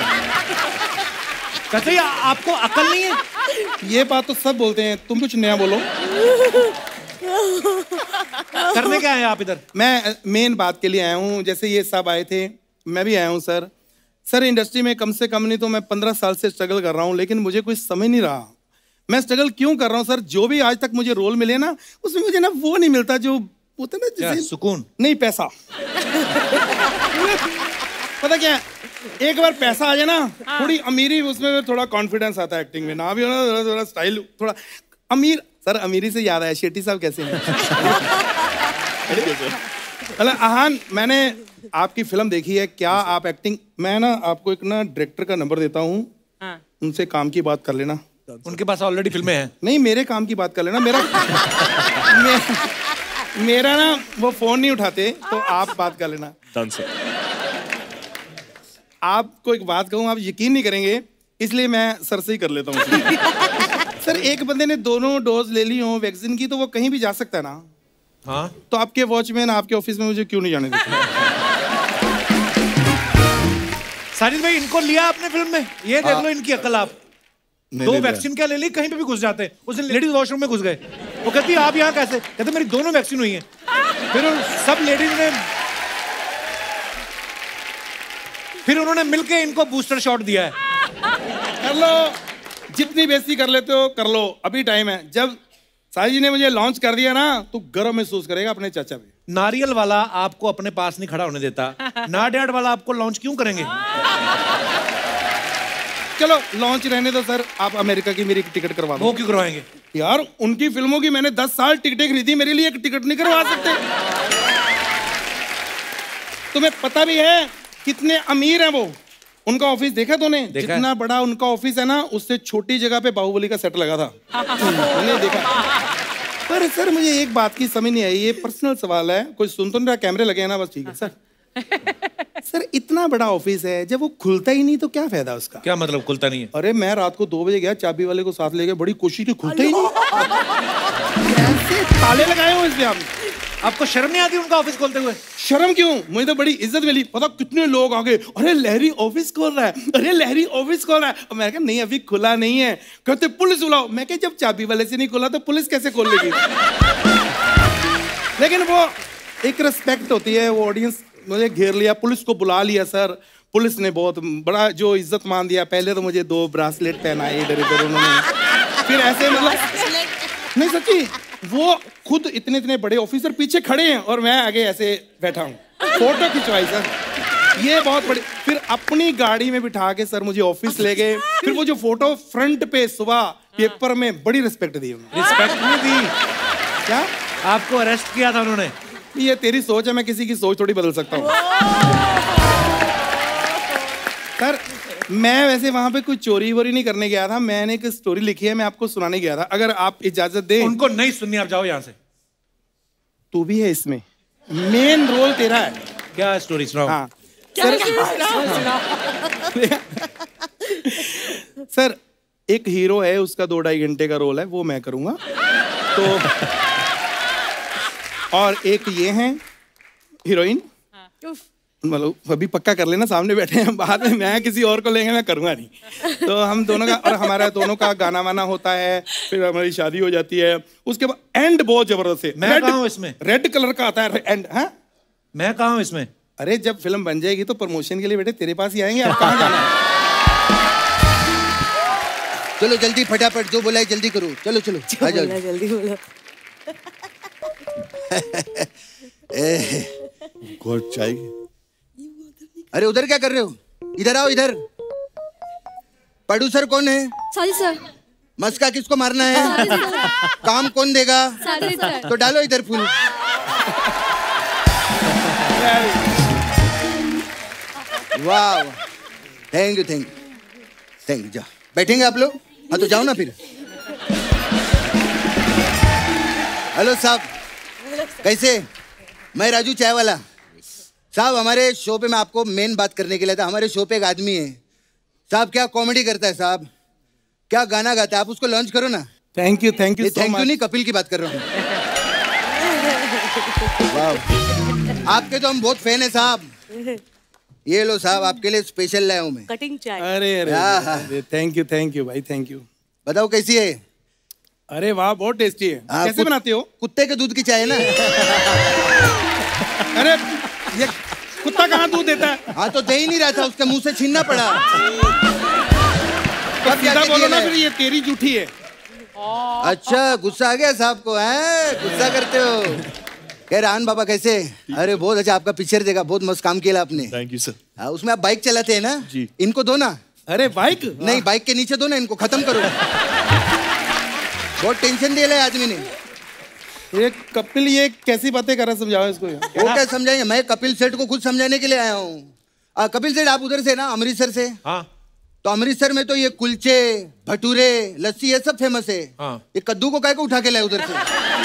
[SPEAKER 1] कहते आपको अकल नहीं है।
[SPEAKER 10] ये बात तो सब बोलते हैं, तुम कुछ नया बोलो।
[SPEAKER 1] करने क्या है आप इधर?
[SPEAKER 10] मैं मेन बात के लिए आया हूँ। जैसे ये सब आए थे, मैं भी आया हूँ सर। सर इंडस्ट्री में कम से कम नहीं तो मैं 15 साल से स्ट्रगल कर रहा हूँ, लेकिन मुझे कुछ समझ नहीं रहा मैं स्ट्रगल क्यों कर रहा हूँ। सर जो भी आज तक मुझे रोल मिले ना, उसमें मुझे ना वो नहीं मिलता जो होता ना, जैसे
[SPEAKER 1] सुकून नहीं,
[SPEAKER 10] पैसा। पता क्या, एक बार पैसा आ जाए ना, थोड़ी अमीरी, उसमें थोड़ा कॉन्फिडेंस आता है एक्टिंग में। ना भी हो ना, थोड़ा स्टाइल, थोड़ा अमीर। सर अमीरी से याद आया, शेट्टी साहब कैसे हैं? मतलब आहान, मैंने आपकी फिल्म देखी है क्या? आप एक्टिंग, मैं ना आपको एक ना डायरेक्टर का नंबर देता हूँ, उनसे काम की बात कर लेना।
[SPEAKER 1] उनके पास ऑलरेडी फिल्में हैं।
[SPEAKER 10] नहीं, मेरे काम की बात कर लेना। मेरा ना वो फोन नहीं उठाते, तो आप बात कर लेना। आपको एक बात कहूँ, आप यकीन नहीं करेंगे, इसलिए मैं सर से ही कर लेता हूँ। सर, एक बंदे ने दोनों डोज ले ली हो वैक्सीन की, तो वो कहीं भी जा सकता है ना?
[SPEAKER 1] हाँ,
[SPEAKER 10] तो आपके वॉचमैन आपके ऑफिस में मुझे क्यों नहीं जाने देते?
[SPEAKER 1] साजिद भाई, इनको लिया आपने फिल्म में? ये देख लो इनकी अकल। आप दो वैक्सीन क्या ले ली, कहीं पे भी घुस जाते हैं। उस दिन लेडीज वॉशरूम में घुस गए, वो कहती आप यहाँ कैसे? कहते मेरी दोनों वैक्सीन हुई हैं। फिर उन्होंने मिलके इनको बूस्टर शॉट दिया है।
[SPEAKER 10] कर लो, जितनी बेइज्जती कर लेते हो कर लो, अभी टाइम है। जब साजी ने मुझे लॉन्च कर दिया ना, तो गर्व महसूस करेगा अपने चाचा पे।
[SPEAKER 1] नारियल वाला आपको अपने पास नहीं खड़ा होने देता, नाडियाड वाला आपको लॉन्च क्यों करेंगे?
[SPEAKER 10] चलो लॉन्च रहने दो सर, आप अमेरिका की मेरी टिकट करवा दो।
[SPEAKER 1] वो क्यों करवाएंगे?
[SPEAKER 10] यार, उनकी फिल्मों की मैंने 10 साल टिकटें खरीदी, मेरे लिए एक टिकट नहीं करवा सकते? तुम्हें पता भी है कितने अमीर हैं वो? उनका ऑफिस देखा तूने? जितना बड़ा उनका ऑफिस है ना, उससे छोटी जगह पे बाहुबली का सेट लगा था। मैंने देखा। पर सर, मुझे एक बात की समझ नहीं आई, ये पर्सनल सवाल है, कोई सुन तो नहीं रहा, कैमरे लगे हैं ना, बस ठीक है सर। सर, इतना बड़ा ऑफिस है, जब वो खुलता ही नहीं तो क्या फायदा उसका?
[SPEAKER 1] क्या मतलब खुलता नहीं है?
[SPEAKER 10] अरे मैं रात को 2 बजे गया, चाबी वाले को साथ ले गया, बड़ी कोशिश की, खुलता ही नहीं। कैसे ताले लगाए हो इसमें?
[SPEAKER 1] आपको शर्म नहीं आती उनका ऑफिस खोलते हुए?
[SPEAKER 10] शर्म क्यों, मुझे तो बड़ी इज्जत मिली। पता कितने लोग आ गए, अरे लहरी ऑफिस खोल रहा है, अरे लहरी ऑफिस खोल रहा है। मैं कहा नहीं, अभी खुला नहीं है। कहते पुलिस बुलाओ। मैं कहा जब चाबी वाले से नहीं खोला तो पुलिस कैसे खोल लेगी? लेकिन वो एक रिस्पेक्ट होती है, वो ऑडियंस मुझे घेर लिया, पुलिस को बुला लिया सर। पुलिस ने बहुत बड़ा जो इज्जत मान दिया। पहले तो मुझे 2 ब्रासलेट पहनाए इधर इधर उन्होंने, फिर ऐसे मतलब नहीं सच्ची, वो खुद इतने इतने बड़े ऑफिसर पीछे खड़े हैं और मैं आगे ऐसे बैठा हूँ, फोटो खिंचवाई सर। ये बहुत बड़ी। फिर अपनी गाड़ी में बिठा के सर मुझे ऑफिस ले गए। फिर वो जो फोटो फ्रंट पे सुबह पेपर में, बड़ी रिस्पेक्ट दी उन्होंने।
[SPEAKER 1] रिस्पेक्ट नहीं दी?
[SPEAKER 10] क्या
[SPEAKER 1] आपको अरेस्ट किया था उन्होंने?
[SPEAKER 10] ये तेरी सोच है, मैं किसी की सोच थोड़ी बदल सकता हूँ। सर, मैं वैसे वहां पे कोई चोरी वोरी नहीं करने गया था, मैंने एक स्टोरी लिखी है, मैं आपको सुनाने गया था, अगर आप इजाजत दें।
[SPEAKER 1] उनको नहीं सुननी, आप जाओ यहाँ से।
[SPEAKER 10] तू भी है इसमें, मेन रोल तेरा है।
[SPEAKER 1] क्या स्टोरी सुनाओ?
[SPEAKER 10] हाँ सर, एक हीरो है, उसका 2-2.5 घंटे का रोल है, वो मैं करूंगा। तो और एक ये हैं हीरोइन, मतलब अभी पक्का कर लेना, सामने बैठे हैं, बाद में मैं किसी और को लेंगे, मैं करूंगा नहीं। तो हम दोनों का, और हमारा दोनों का गाना वाना होता है, फिर हमारी शादी हो जाती है। उसके बाद एंड बहुत जबरदस्त है।
[SPEAKER 1] मैं कहाँ हूँ इसमें?
[SPEAKER 10] रेड कलर का आता है एंड। हाँ,
[SPEAKER 1] मैं कहाँ हूँ इसमें?
[SPEAKER 10] अरे जब फिल्म बन जाएगी तो प्रमोशन के लिए बेटे तेरे पास ही आएंगे। आप कहाँ जाना है?
[SPEAKER 8] चलो जल्दी, फटाफट जो बोला है जल्दी करो। चलो चलो, आ जाओ
[SPEAKER 7] जल्दी बोलो।
[SPEAKER 3] घोट चाय।
[SPEAKER 8] अरे उधर क्या कर रहे हो? इधर आओ, इधर। प्रोड्यूसर कौन है?
[SPEAKER 12] साजिद सर।
[SPEAKER 8] मस्का किसको मारना है? काम कौन देगा?
[SPEAKER 12] साजिद सर।
[SPEAKER 8] तो डालो इधर फूल। वाह, thank you thank you thank you. जाओ, बैठेंगे आप लोग? हाँ तो जाओ ना फिर। हेलो साहब, कैसे? मैं राजू चाय वाला साहब। हमारे शो पे मैं आपको मेन बात करने के लिए था। हमारे शो पे एक आदमी है साहब, क्या कॉमेडी करता है साहब, क्या गाना गाता है, आप उसको लॉन्च करो ना।
[SPEAKER 10] Thank you thank you.
[SPEAKER 8] Thank you नहीं, कपिल की बात कर रहा हूँ। आपके तो हम बहुत फैन है साहब। ये लो साहब, आपके लिए स्पेशल लाया हूँ मैं।
[SPEAKER 7] कटिंग चाय।
[SPEAKER 10] अरे थैंक यू भाई, थैंक यू।
[SPEAKER 8] बताओ कैसी है?
[SPEAKER 10] अरे वाह, बहुत टेस्टी है। कैसे बनाते हो?
[SPEAKER 8] कुत्ते के दूध की चाय है ना।
[SPEAKER 10] अरे ये कुत्ता कहाँ दूध देता है?
[SPEAKER 8] हाँ तो दे ही नहीं रहा था, उसके मुंह से छीनना पड़ा।
[SPEAKER 10] तो सीधा बोलो ना फिर, ये तेरी जूठी है।
[SPEAKER 8] अच्छा, गुस्सा आ गया साहब को? है गुस्सा करते हो? कह रान बाबा कैसे? अरे बहुत अच्छा, आपका पिक्चर देखा, बहुत मस्त काम किया आपने।
[SPEAKER 6] Thank you sir.
[SPEAKER 8] उसमें आप बाइक चलाते हैं ना जी? इनको दो ना।
[SPEAKER 10] अरे बाइक
[SPEAKER 8] नहीं, बाइक के नीचे दो ना, इनको खत्म करो। बहुत टेंशन दे रहा है आदमी ने।
[SPEAKER 10] ये कपिल ये कैसी बातें कर रहा है, समझाओ इसको।
[SPEAKER 8] वो क्या समझाएंगे, मैं कपिल सेठ को खुद समझाने के लिए आया हूँ। कपिल सेठ आप उधर से ना, अमृतसर से? हाँ। तो अमृतसर में तो ये कुलचे, भटूरे, लस्सी ये सब फेमस है। हाँ। ये कद्दू को काय को उठा के लाए उधर से?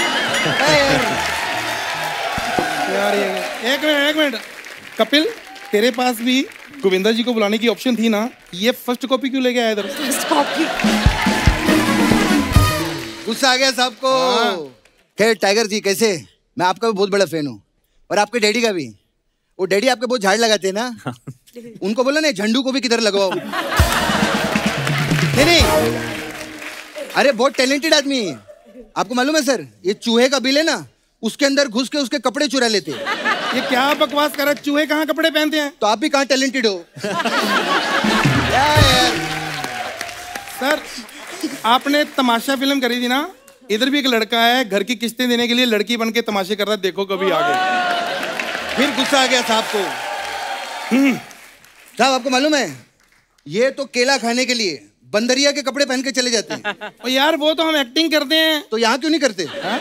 [SPEAKER 10] यार ये एक मिनट कपिल, तेरे पास भी गोविंदा जी को बुलाने की ऑप्शन थी ना, ये फर्स्ट कॉपी क्यों लेके आया इधर?
[SPEAKER 8] First copy. गुस्सा आ गया साहब को। खैर टाइगर जी कैसे, मैं आपका भी बहुत बड़ा फैन हूँ और आपके डैडी का भी। वो डैडी आपके बहुत झाड़ लगाते हैं ना, उनको बोलो ना झंडू को भी किधर लगवाओ। नहीं अरे बहुत टैलेंटेड आदमी है। आपको मालूम है सर, ये चूहे का बिल है ना, उसके अंदर घुस के उसके कपड़े चुरा लेते हैं।
[SPEAKER 10] ये क्या बकवास कर रहा है, चूहे कहाँ कपड़े पहनते हैं?
[SPEAKER 8] तो आप भी कहाँ टैलेंटेड हो?
[SPEAKER 10] सर आपने तमाशा फिल्म करी थी ना, इधर भी एक लड़का है घर की किस्तें देने के लिए लड़की बन के तमाशे कर रहा है, देखो कभी आगे।
[SPEAKER 8] फिर गुस्सा आ गया साहब को। साहब आपको मालूम है, ये तो केला खाने के लिए बंदरिया के कपड़े पहन के चले जाते हैं।
[SPEAKER 10] और यार वो तो हम एक्टिंग करते हैं,
[SPEAKER 8] तो यहाँ क्यों नहीं करते?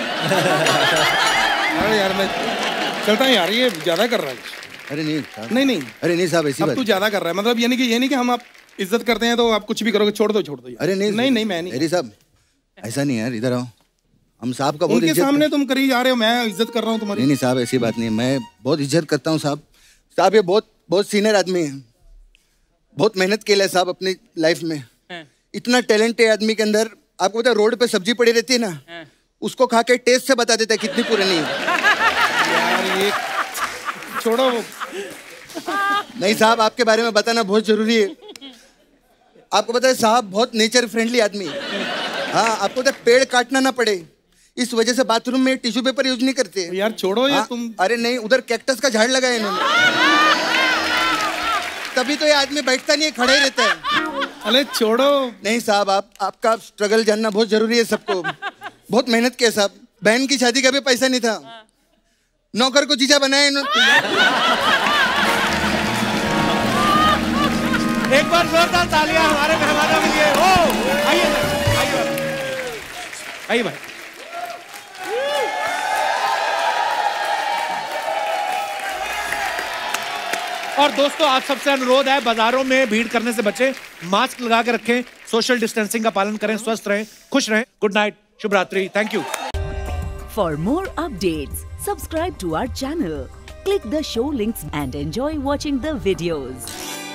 [SPEAKER 10] अरे यार मैं चलता हूँ यार, ये ज्यादा कर रहा है।
[SPEAKER 8] अरे नहीं
[SPEAKER 10] नहीं
[SPEAKER 8] अरे नहीं साहब ऐसी बात,
[SPEAKER 10] तू ज्यादा कर रहा है। मतलब ये नहीं कि हम आप इज्जत करते हैं तो आप कुछ भी करोगे, छोड़ दो।
[SPEAKER 8] अरे नहीं
[SPEAKER 10] मैं नहीं।
[SPEAKER 8] अरे साहब ऐसा नहीं यार, इधर आओ। हम साहब का बहुत
[SPEAKER 10] उनके सामने तुम करी जा रहे हो, मैं इज्जत कर रहा हूँ तुम्हारी।
[SPEAKER 8] नहीं साहब ऐसी बात नहीं, मैं बहुत इज्जत करता हूँ साहब। साहब ये बहुत सीनियर आदमी है, बहुत मेहनत किया है साहब अपनी लाइफ में। इतना टैलेंट है आदमी के अंदर। आपको पता है रोड पे सब्जी पड़ी रहती है ना, उसको खा के टेस्ट से बता देता है कितनी पुरानी है।
[SPEAKER 10] यार ये छोड़ो।
[SPEAKER 8] नहीं साहब आपके बारे में बताना बहुत जरूरी है। आपको पता है साहब बहुत नेचर फ्रेंडली आदमी है। हाँ आपको पता है पेड़ काटना ना पड़े, इस वजह से बाथरूम में टिश्यू पेपर यूज नहीं करते।
[SPEAKER 10] यार छोड़ो ये तुम।
[SPEAKER 8] अरे नहीं उधर कैक्टस का झाड़ लगाया इन्होंने, तभी तो ये आदमी बैठता नहीं है, खड़ा ही रहता है।
[SPEAKER 10] अरे छोड़ो।
[SPEAKER 8] नहीं साहब आपका स्ट्रगल जानना बहुत जरूरी है सबको। बहुत मेहनत किया साहब, बहन की शादी का भी पैसा नहीं था, नौकर को जीजा बनाया इन्होंने।
[SPEAKER 1] एक बार जोरदार तालियां हमारे मेहमानों के लिए। ओ आइए भाई। और दोस्तों आप सबसे अनुरोध है, बाजारों में भीड़ करने से बचें, मास्क लगा के रखें, सोशल डिस्टेंसिंग का पालन करें, स्वस्थ रहें, खुश रहें। गुड नाइट, शुभ रात्रि, thank you.
[SPEAKER 13] For more updates subscribe to our channel, click the show links and enjoy watching the videos.